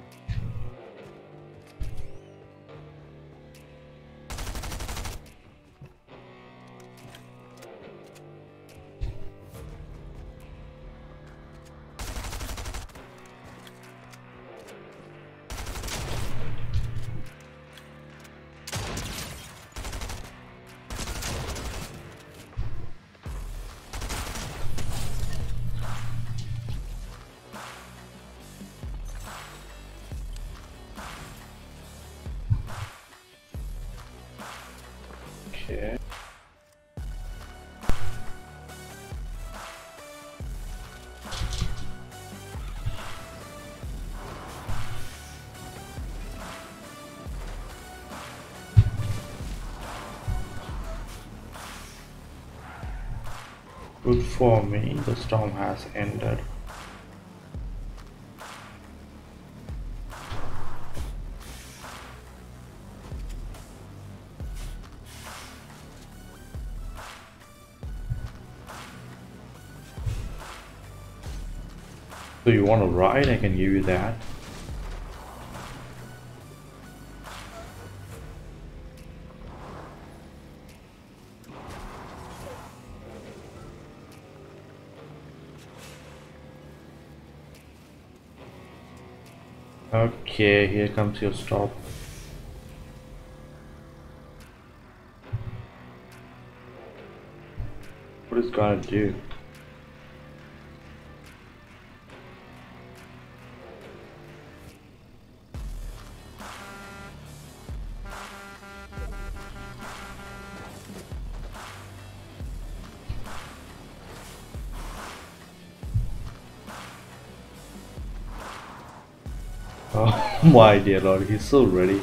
Speaker 1: Okay. Good for me, the storm has ended. So you want to ride? I can give you that. Okay, here comes your stop. What is gonna do? Oh my dear lord, he's so ready.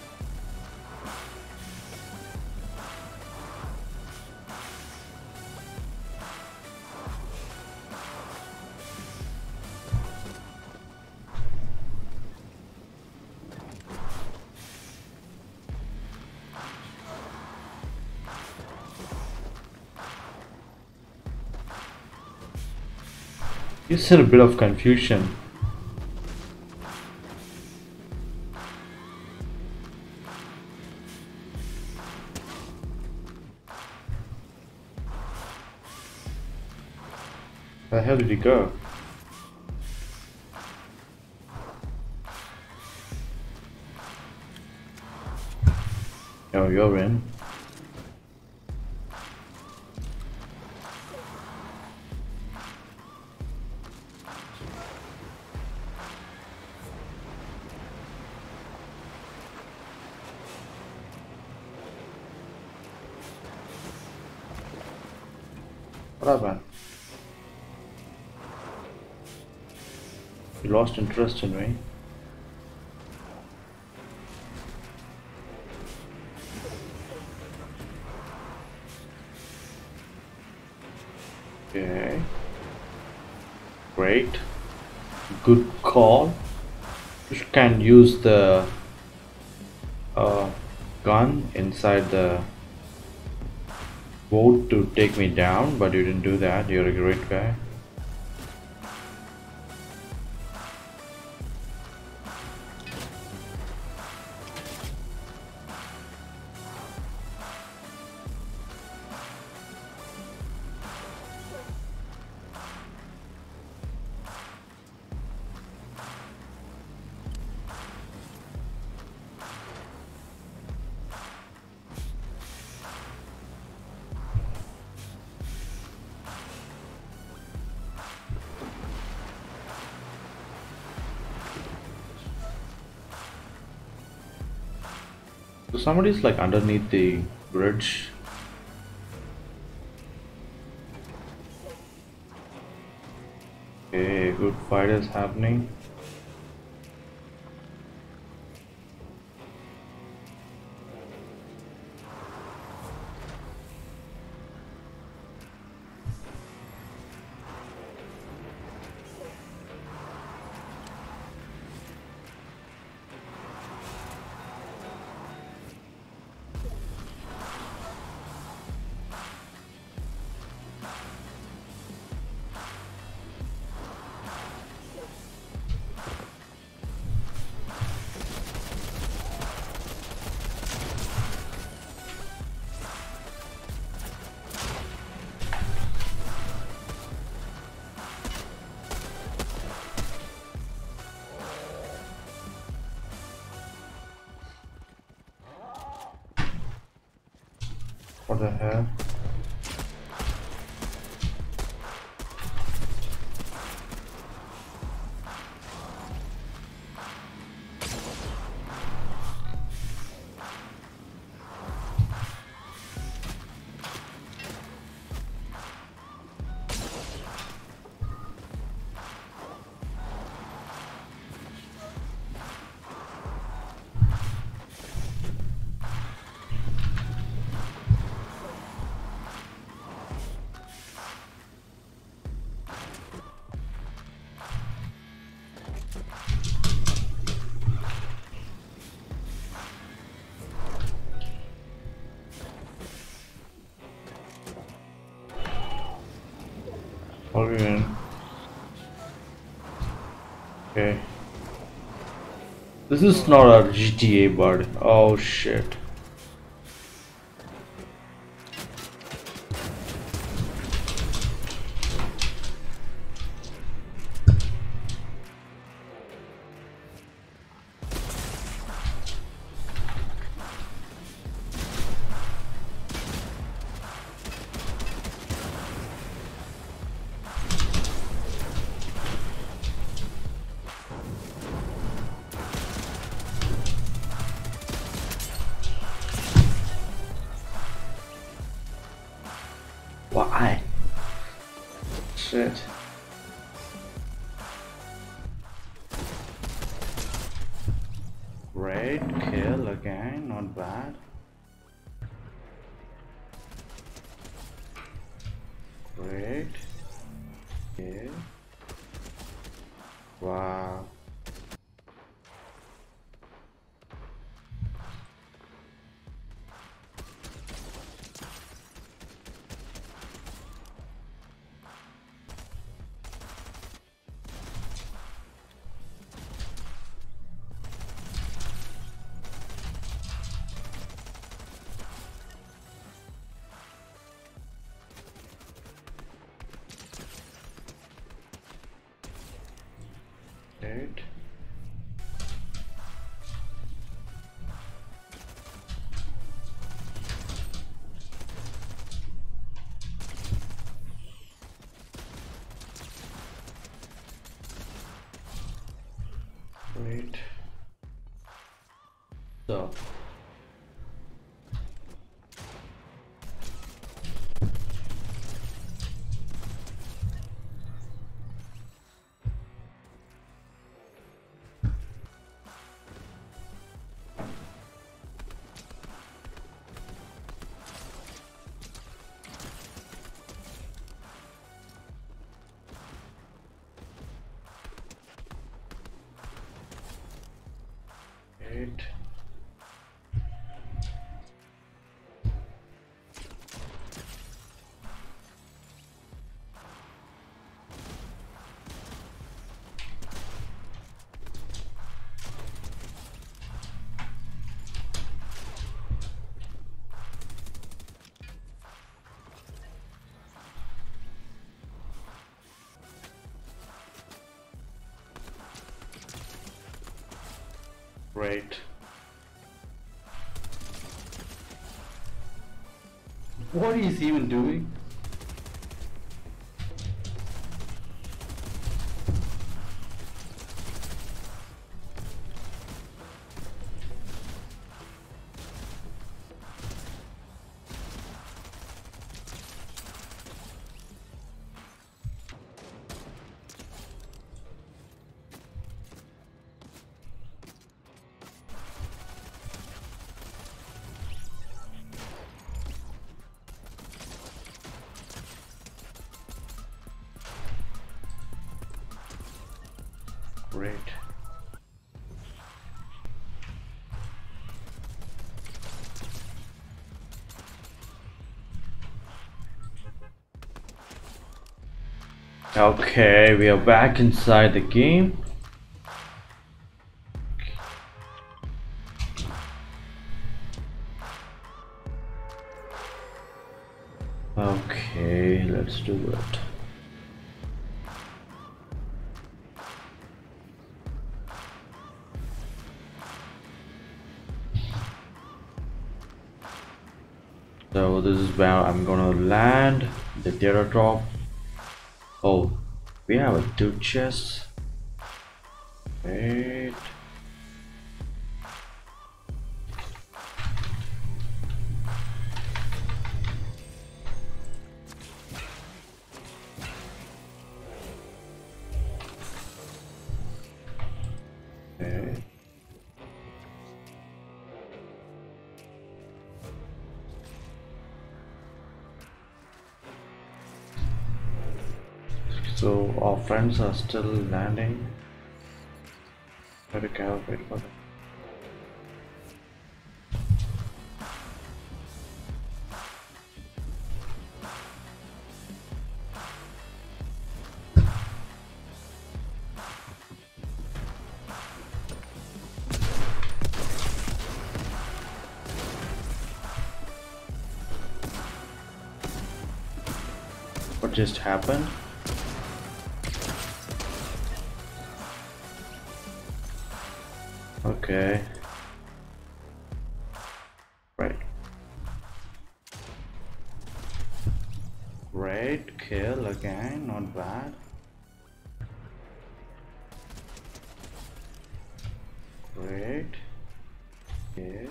Speaker 1: He's in a bit of confusion. Where the hell did he go? Oh, you're in. What happened? You lost interest in me. Okay. Great. Good call. You can use the uh, gun inside the boat to take me down, but you didn't do that. You're a great guy. So somebody's like underneath the bridge. Okay, good fight is happening. What the hell? Okay. Okay. This is not a G T A, bud. Oh shit. Why? Shit. Great kill again, not bad. Great kill. Wow. Great. Great. So. Great. Great. What is he even doing? Great. Okay, we are back inside the game. Okay, let's do it. So this is where I'm gonna land the data drop. Oh, we have a two chests. Wait. Okay. So our friends are still landing. Very careful, wait for them. What just happened? Okay. Right. Great kill again, not bad. Great. Okay.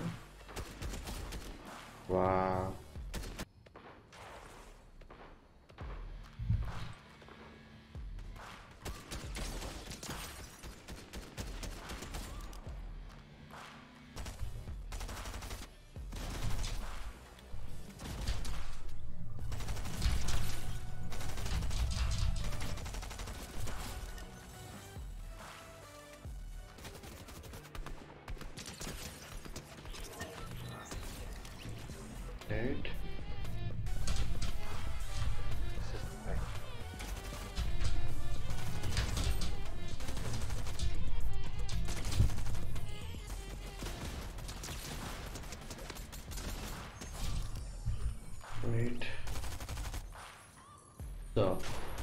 Speaker 1: Wow. Great. Great. So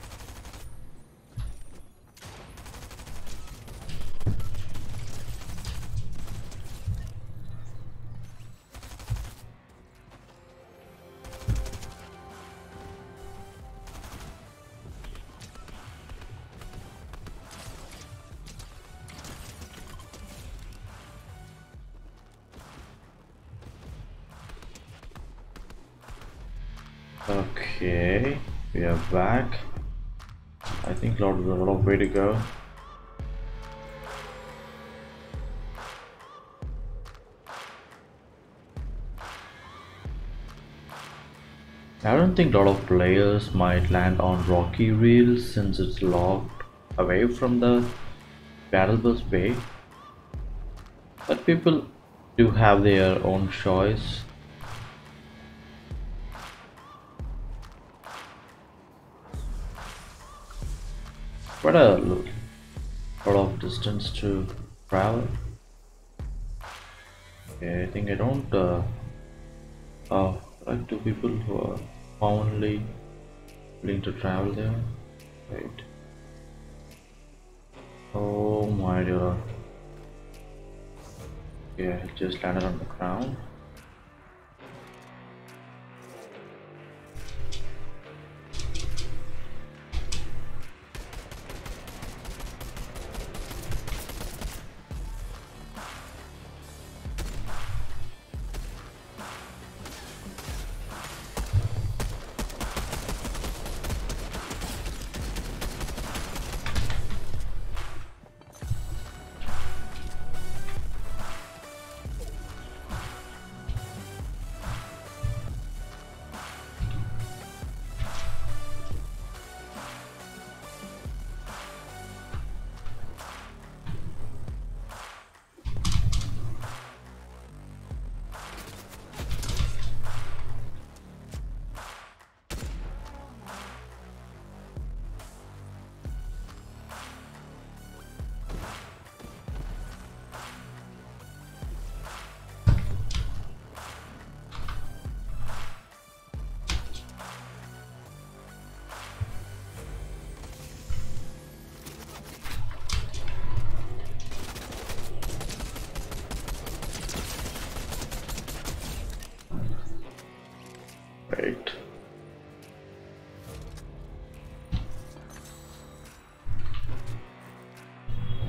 Speaker 1: okay, we are back. I think lot a lot of way to go. I don't think a lot of players might land on Rocky Reel since it's locked away from the Battle Bus Bay. But people do have their own choice. Quite a lot of distance to travel. Okay, I think I don't uh, uh, like two people who are commonly willing to travel there. Right. Oh my god. Yeah, it just landed on the ground.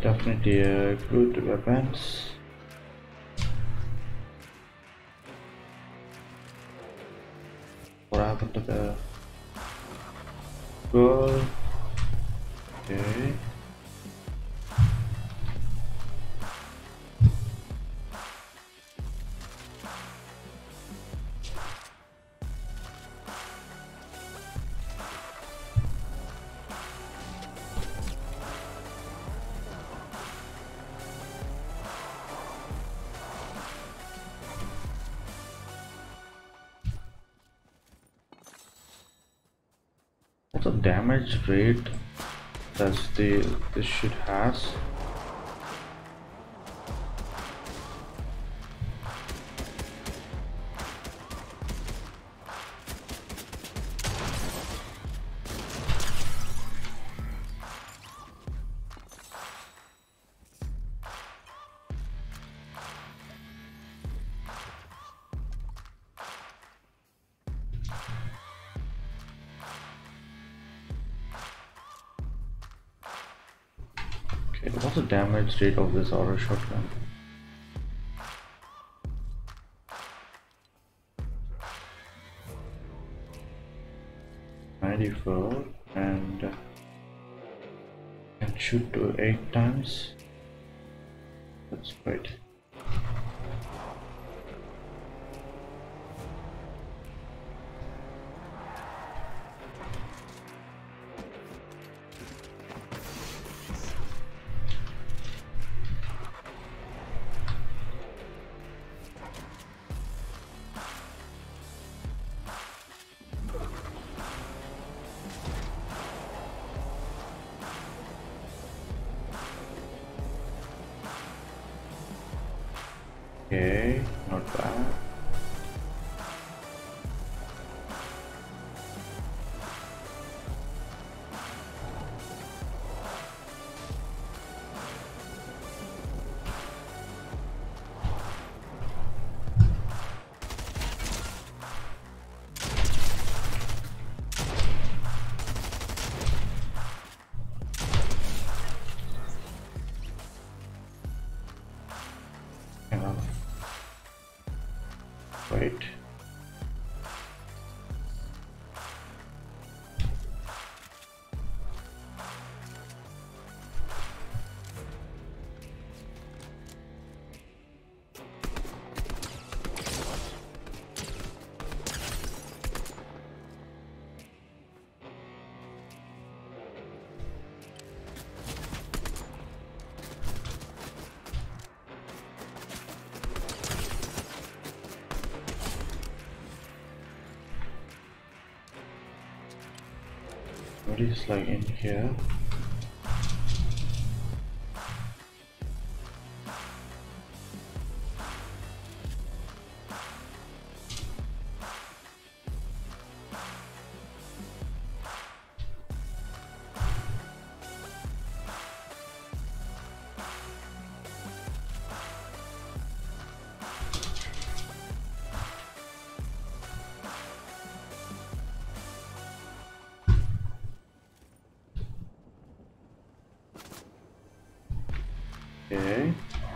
Speaker 1: definitely a good weapons. What happened to the girl? Okay. What's the damage rate that the this shit has? Okay, what's the damage rate of this auto shotgun? ninety-four, and uh, can shoot to eight times. That's great. Okay, not bad. Hang on. Wait. What is like in here? Okay.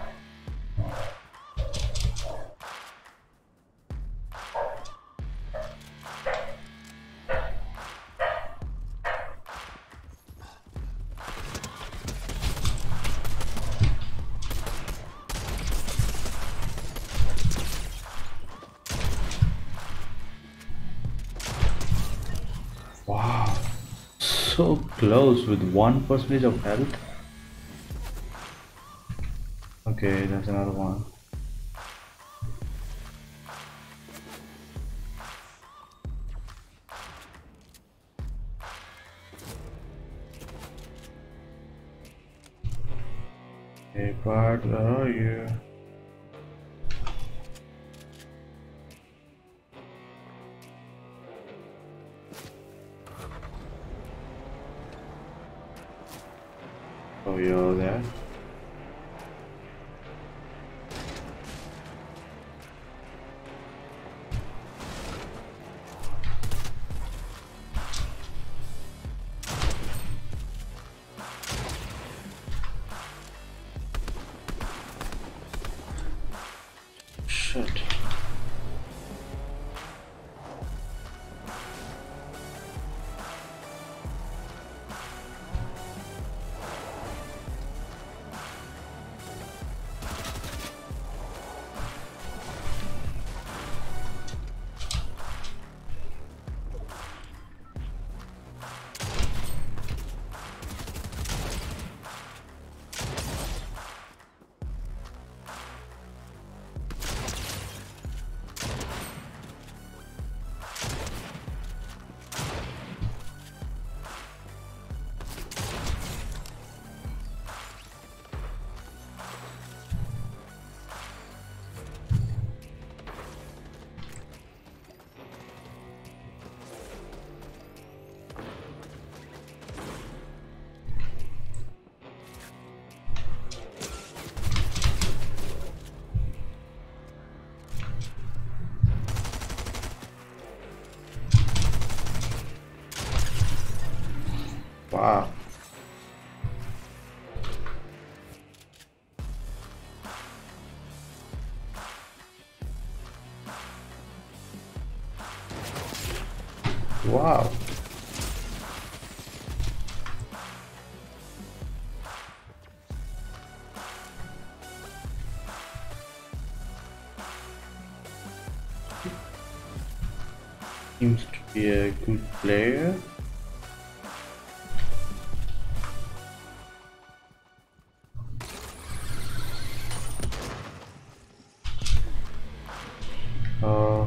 Speaker 1: Wow, so close with one percentage of health. Okay, that's another one. Hey, bud, where are you? Oh, you're there? Shit. Wow. Wow. Seems to be a good player. Uh,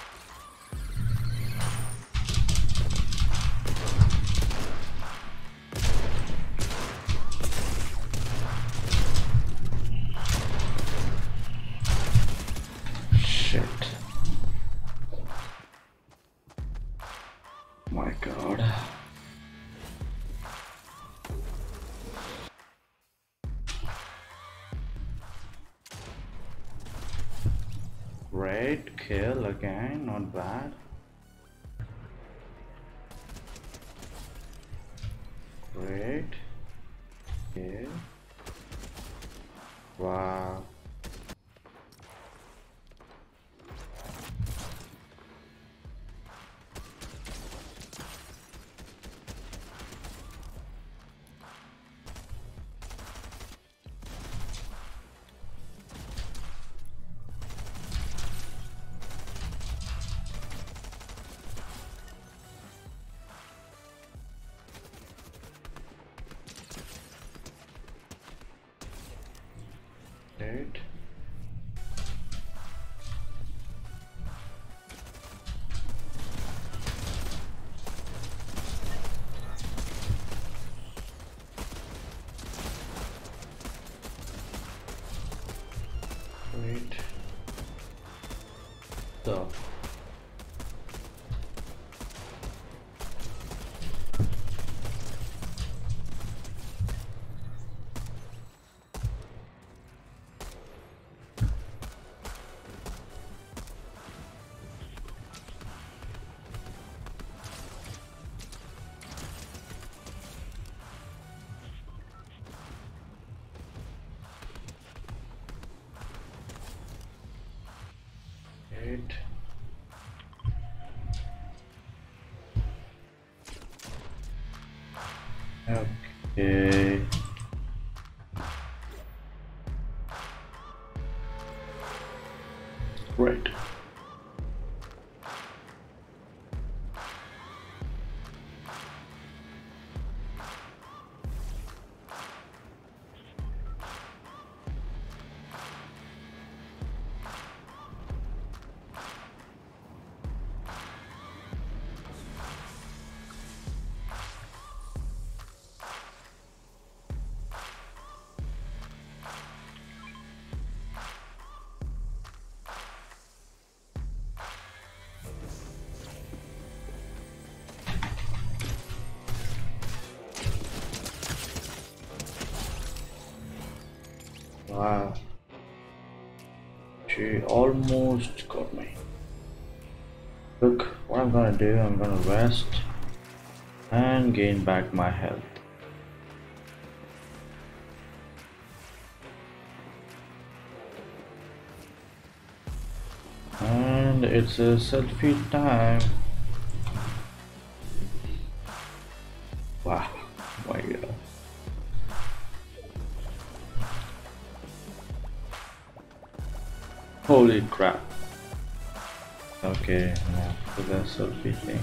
Speaker 1: shit. My God. Great kill again, not bad. Great. Okay. Wow. Great. Great. So. Great. Okay. Right. Wow. She almost got me. Look, what I'm gonna do, I'm gonna rest and gain back my health. And it's a selfie time. Wow, my god. Holy crap. Okay, now for the selfie thing.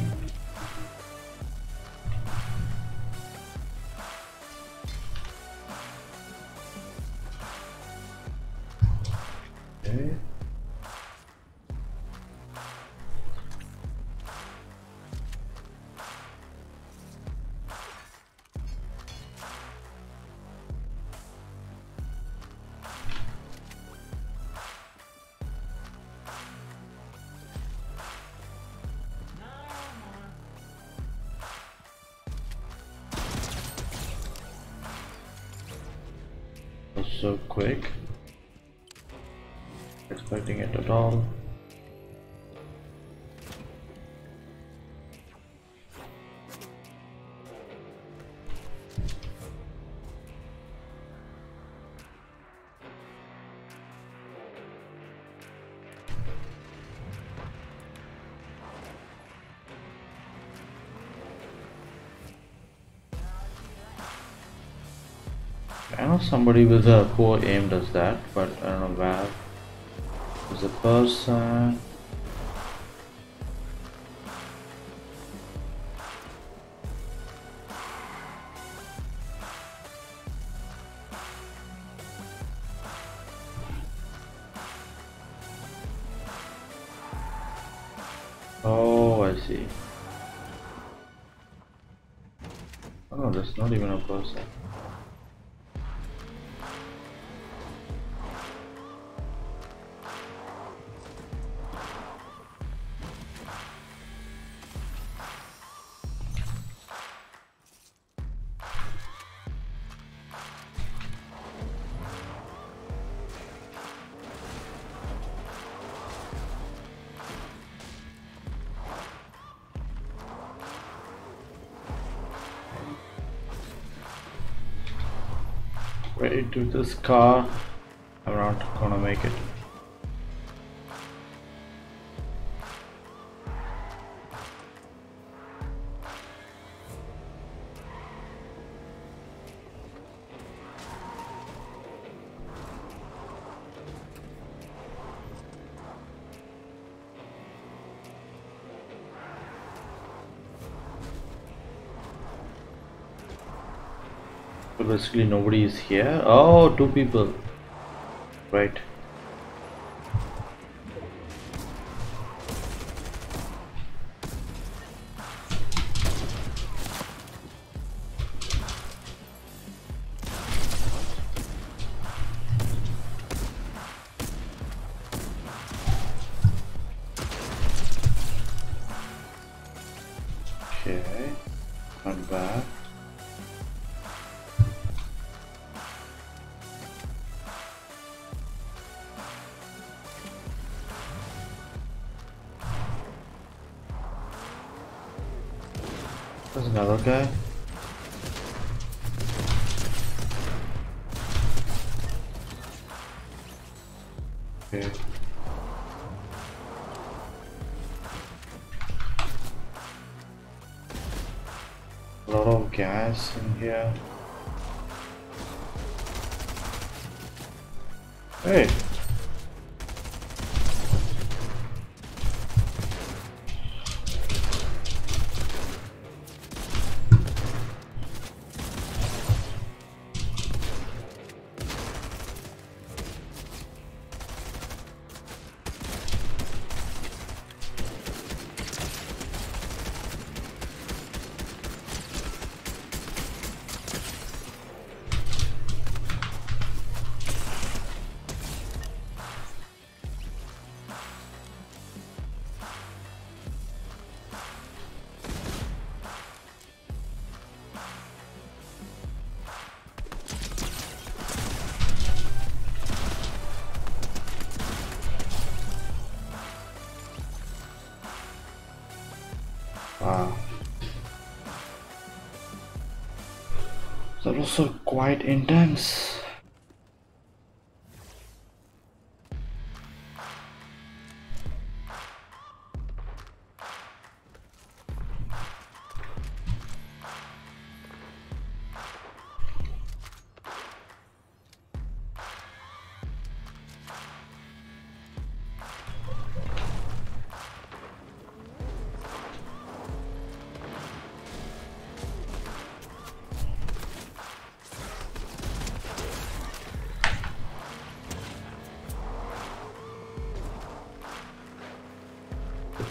Speaker 1: Okay. Was so quick. Expecting it at all. I know somebody with a poor aim does that, but I don't know where. There's a person. Oh, I see. Oh no, there's not even a person. Wait to this car. I'm not gonna make it. So basically nobody is here. Oh, two people. Right. Okay. Not bad. There's another guy. Okay. A lot of gas in here. Hey. Wow. That was so quite intense.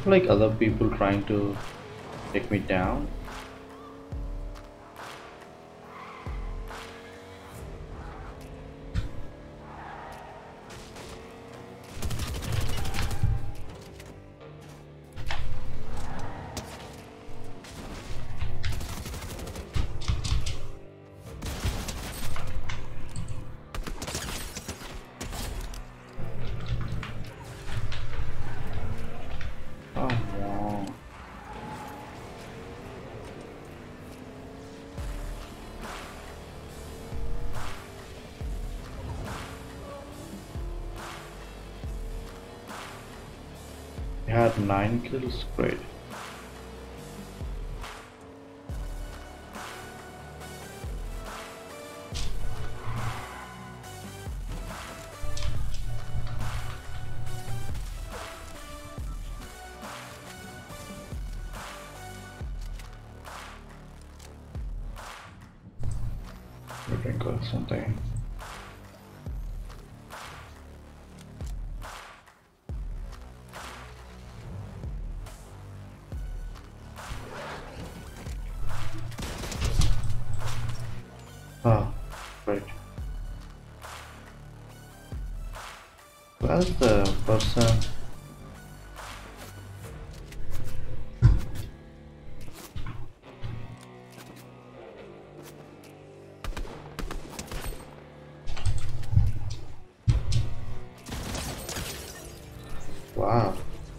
Speaker 1: Like other people trying to take me down. Oh wow. I had nine kills, great. We drink or something. Ah, right. Where's the person? Wow.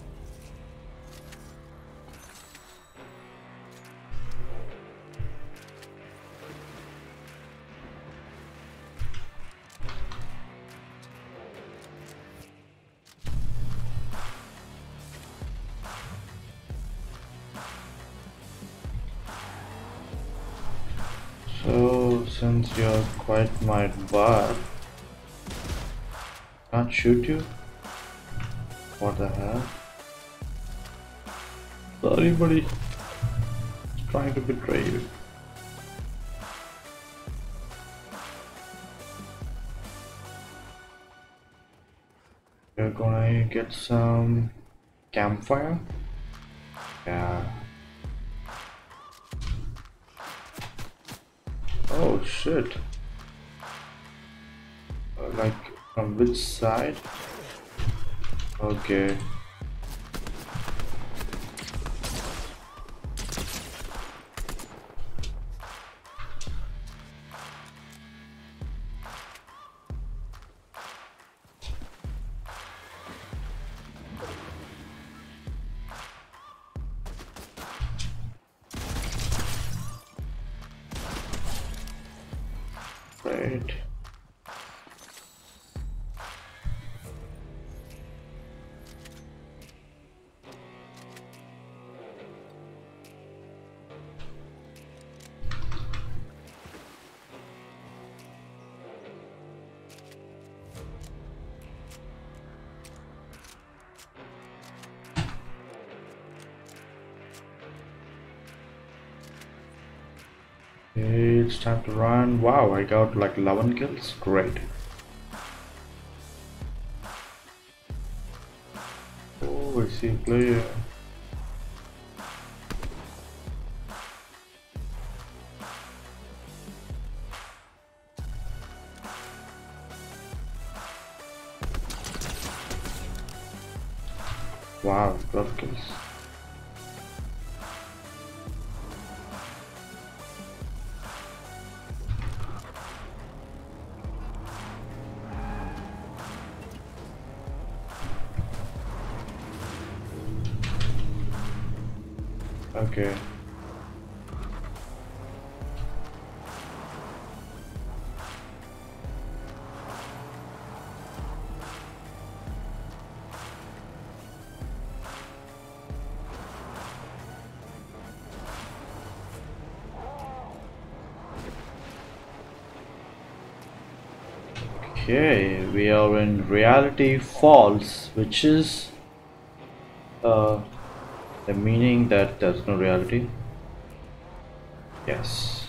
Speaker 1: So, since you're quite my butt, can't shoot you? What the hell? Sorry, buddy. Trying to betray you. You're gonna get some campfire? Yeah. Oh shit. Uh, Like, from which side? Okay. Right. It's time to run. Wow, I got like eleven kills. Great. Oh, I see a player. Wow, twelve kills. Okay. Okay, we are in Reality Falls, which is uh, the meaning that there's no reality. Yes.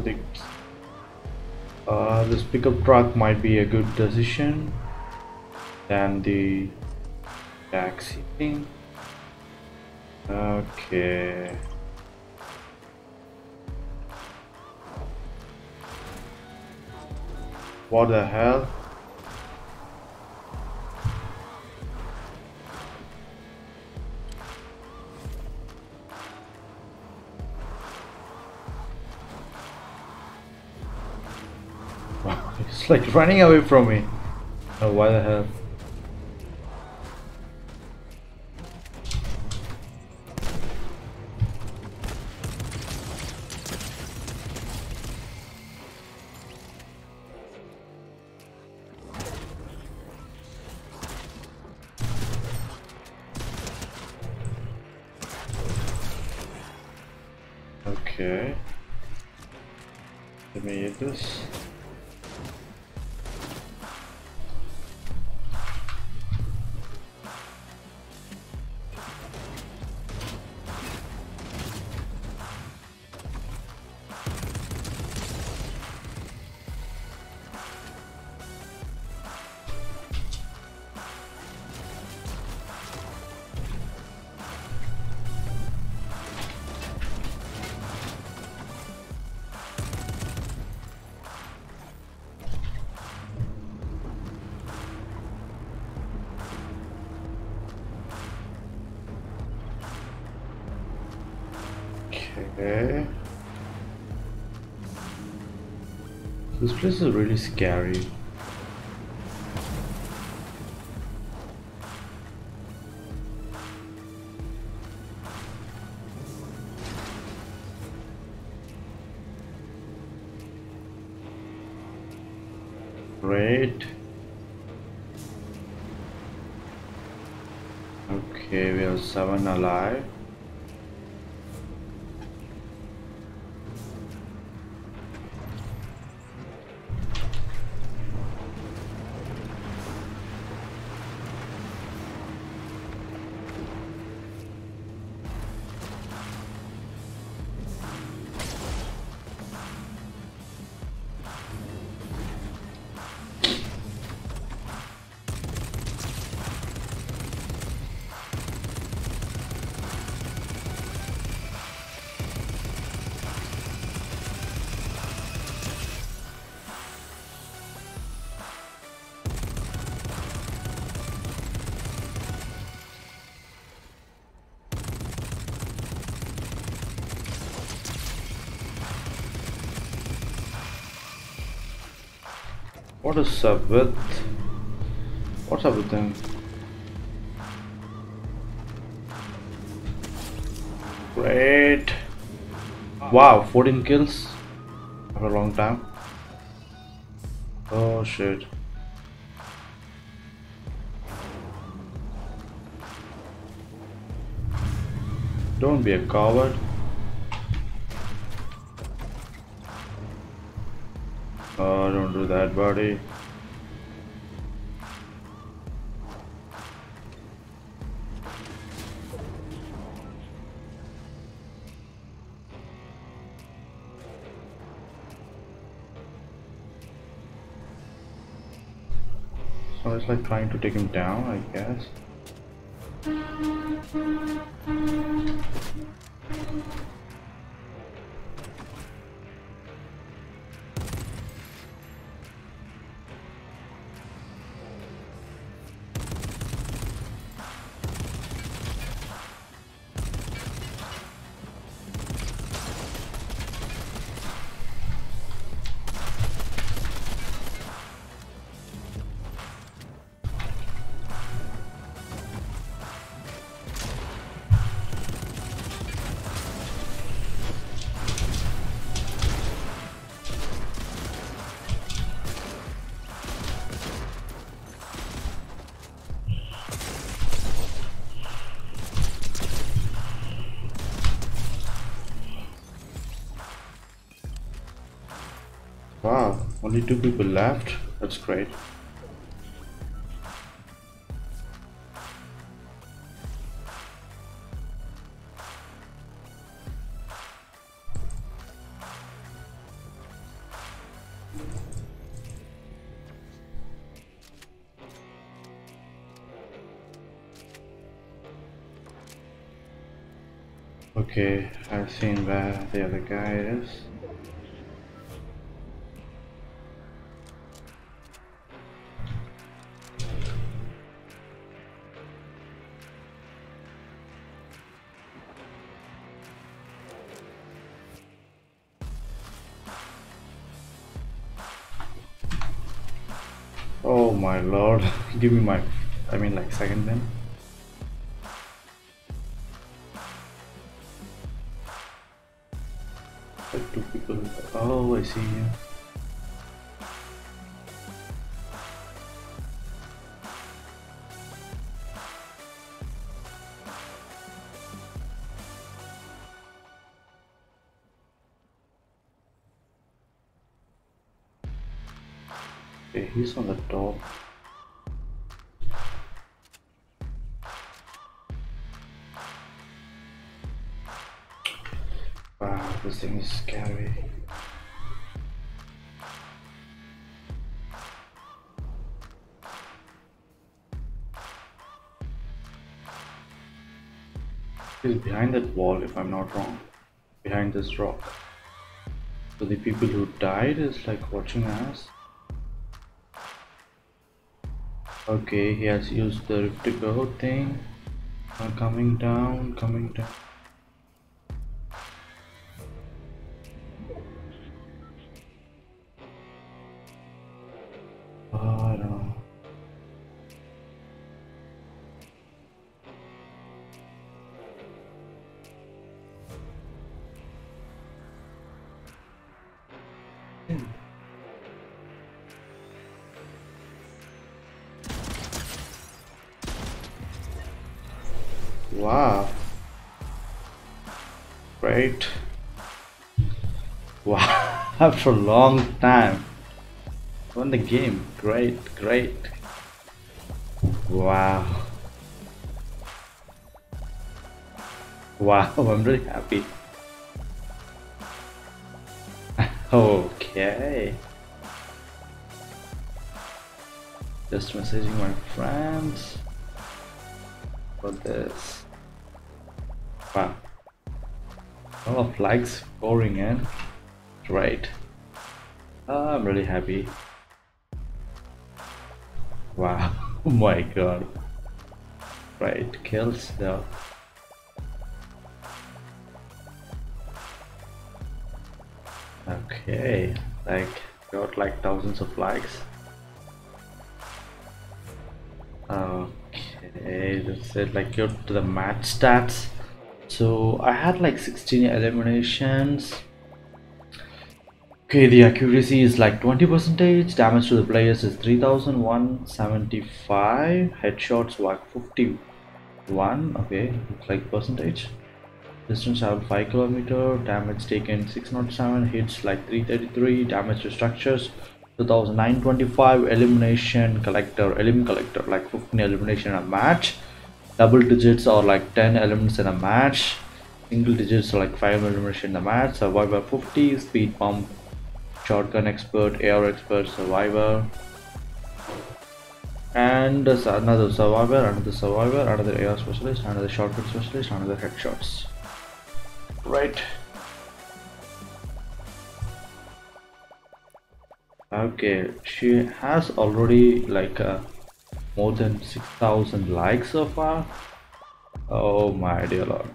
Speaker 1: the uh, this pickup truck might be a good decision than the taxi thing. Okay. What the hell? It's like running away from me. Oh, why the hell? Okay. Let me eat this. Okay. This place is really scary. Great. Okay, we have seven alive. What is up with? What's up with them? Great. Wow, fourteen kills after a long time. Oh shit. Don't be a coward. Oh, don't do that, buddy. So it's like trying to take him down, I guess. Wow, only two people left. That's great. Okay, I've seen where the other guy is. Oh my lord, give me my, I mean like second then. Like two people, oh I see you. Okay, he's on the top. Wow, this thing is scary. He's behind that wall if I'm not wrong. Behind this rock. So the people who died is like watching us. Okay, he has used the rift to go thing. Uh, coming down, coming down. Oh, I don't know. Wow. Great. Wow. After a long time. Won the game. Great, great. Wow. Wow, I'm really happy. Okay. Just messaging my friends for this. Wow. A lot of likes pouring in. Great. Uh, I'm really happy. Wow. Oh my god. Right. Kills though. Okay. Like got like thousands of likes. Okay, that's it. Like go to the match stats. So I had like sixteen eliminations. Okay, the accuracy is like twenty percentage. Damage to the players is three thousand one hundred seventy-five. Headshots like fifty-one. Okay, looks like percentage. Distance traveled five kilometer. Damage taken six hundred seven. Hits like three thirty-three. Damage to structures two thousand nine hundred twenty-five. Elimination collector, elim collector, like fifteen elimination in a match. Double digits or like ten elements in a match. Single digits are like five elimination in a match. Survivor fifty. Speed pump, shotgun expert, air expert, survivor, and another survivor, another survivor, another air specialist, another shotgun specialist, another headshots. Right. Okay, she has already like uh, more than six thousand likes so far. Oh my dear lord.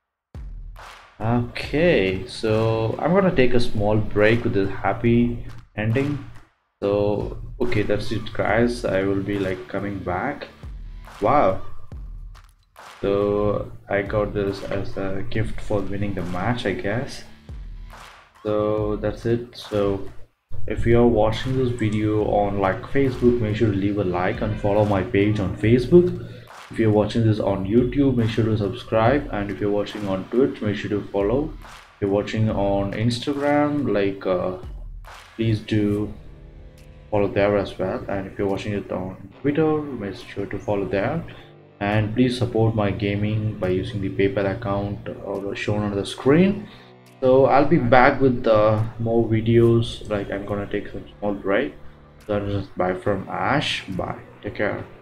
Speaker 1: Okay, so I'm gonna take a small break with this happy ending. So okay, that's it guys. I will be like coming back. Wow. So I got this as a gift for winning the match, I guess. So that's it. So if you are watching this video on like Facebook, make sure to leave a like and follow my page on Facebook. If you're watching this on YouTube, make sure to subscribe, and if you're watching on Twitch, make sure to follow. If you're watching on Instagram, like uh, please do follow there as well, and if you're watching it on Twitter, make sure to follow there. And please support my gaming by using the PayPal account or shown on the screen. So I'll be back with uh, more videos. Like I'm gonna take some small break. So just bye from Ash. Bye. Take care.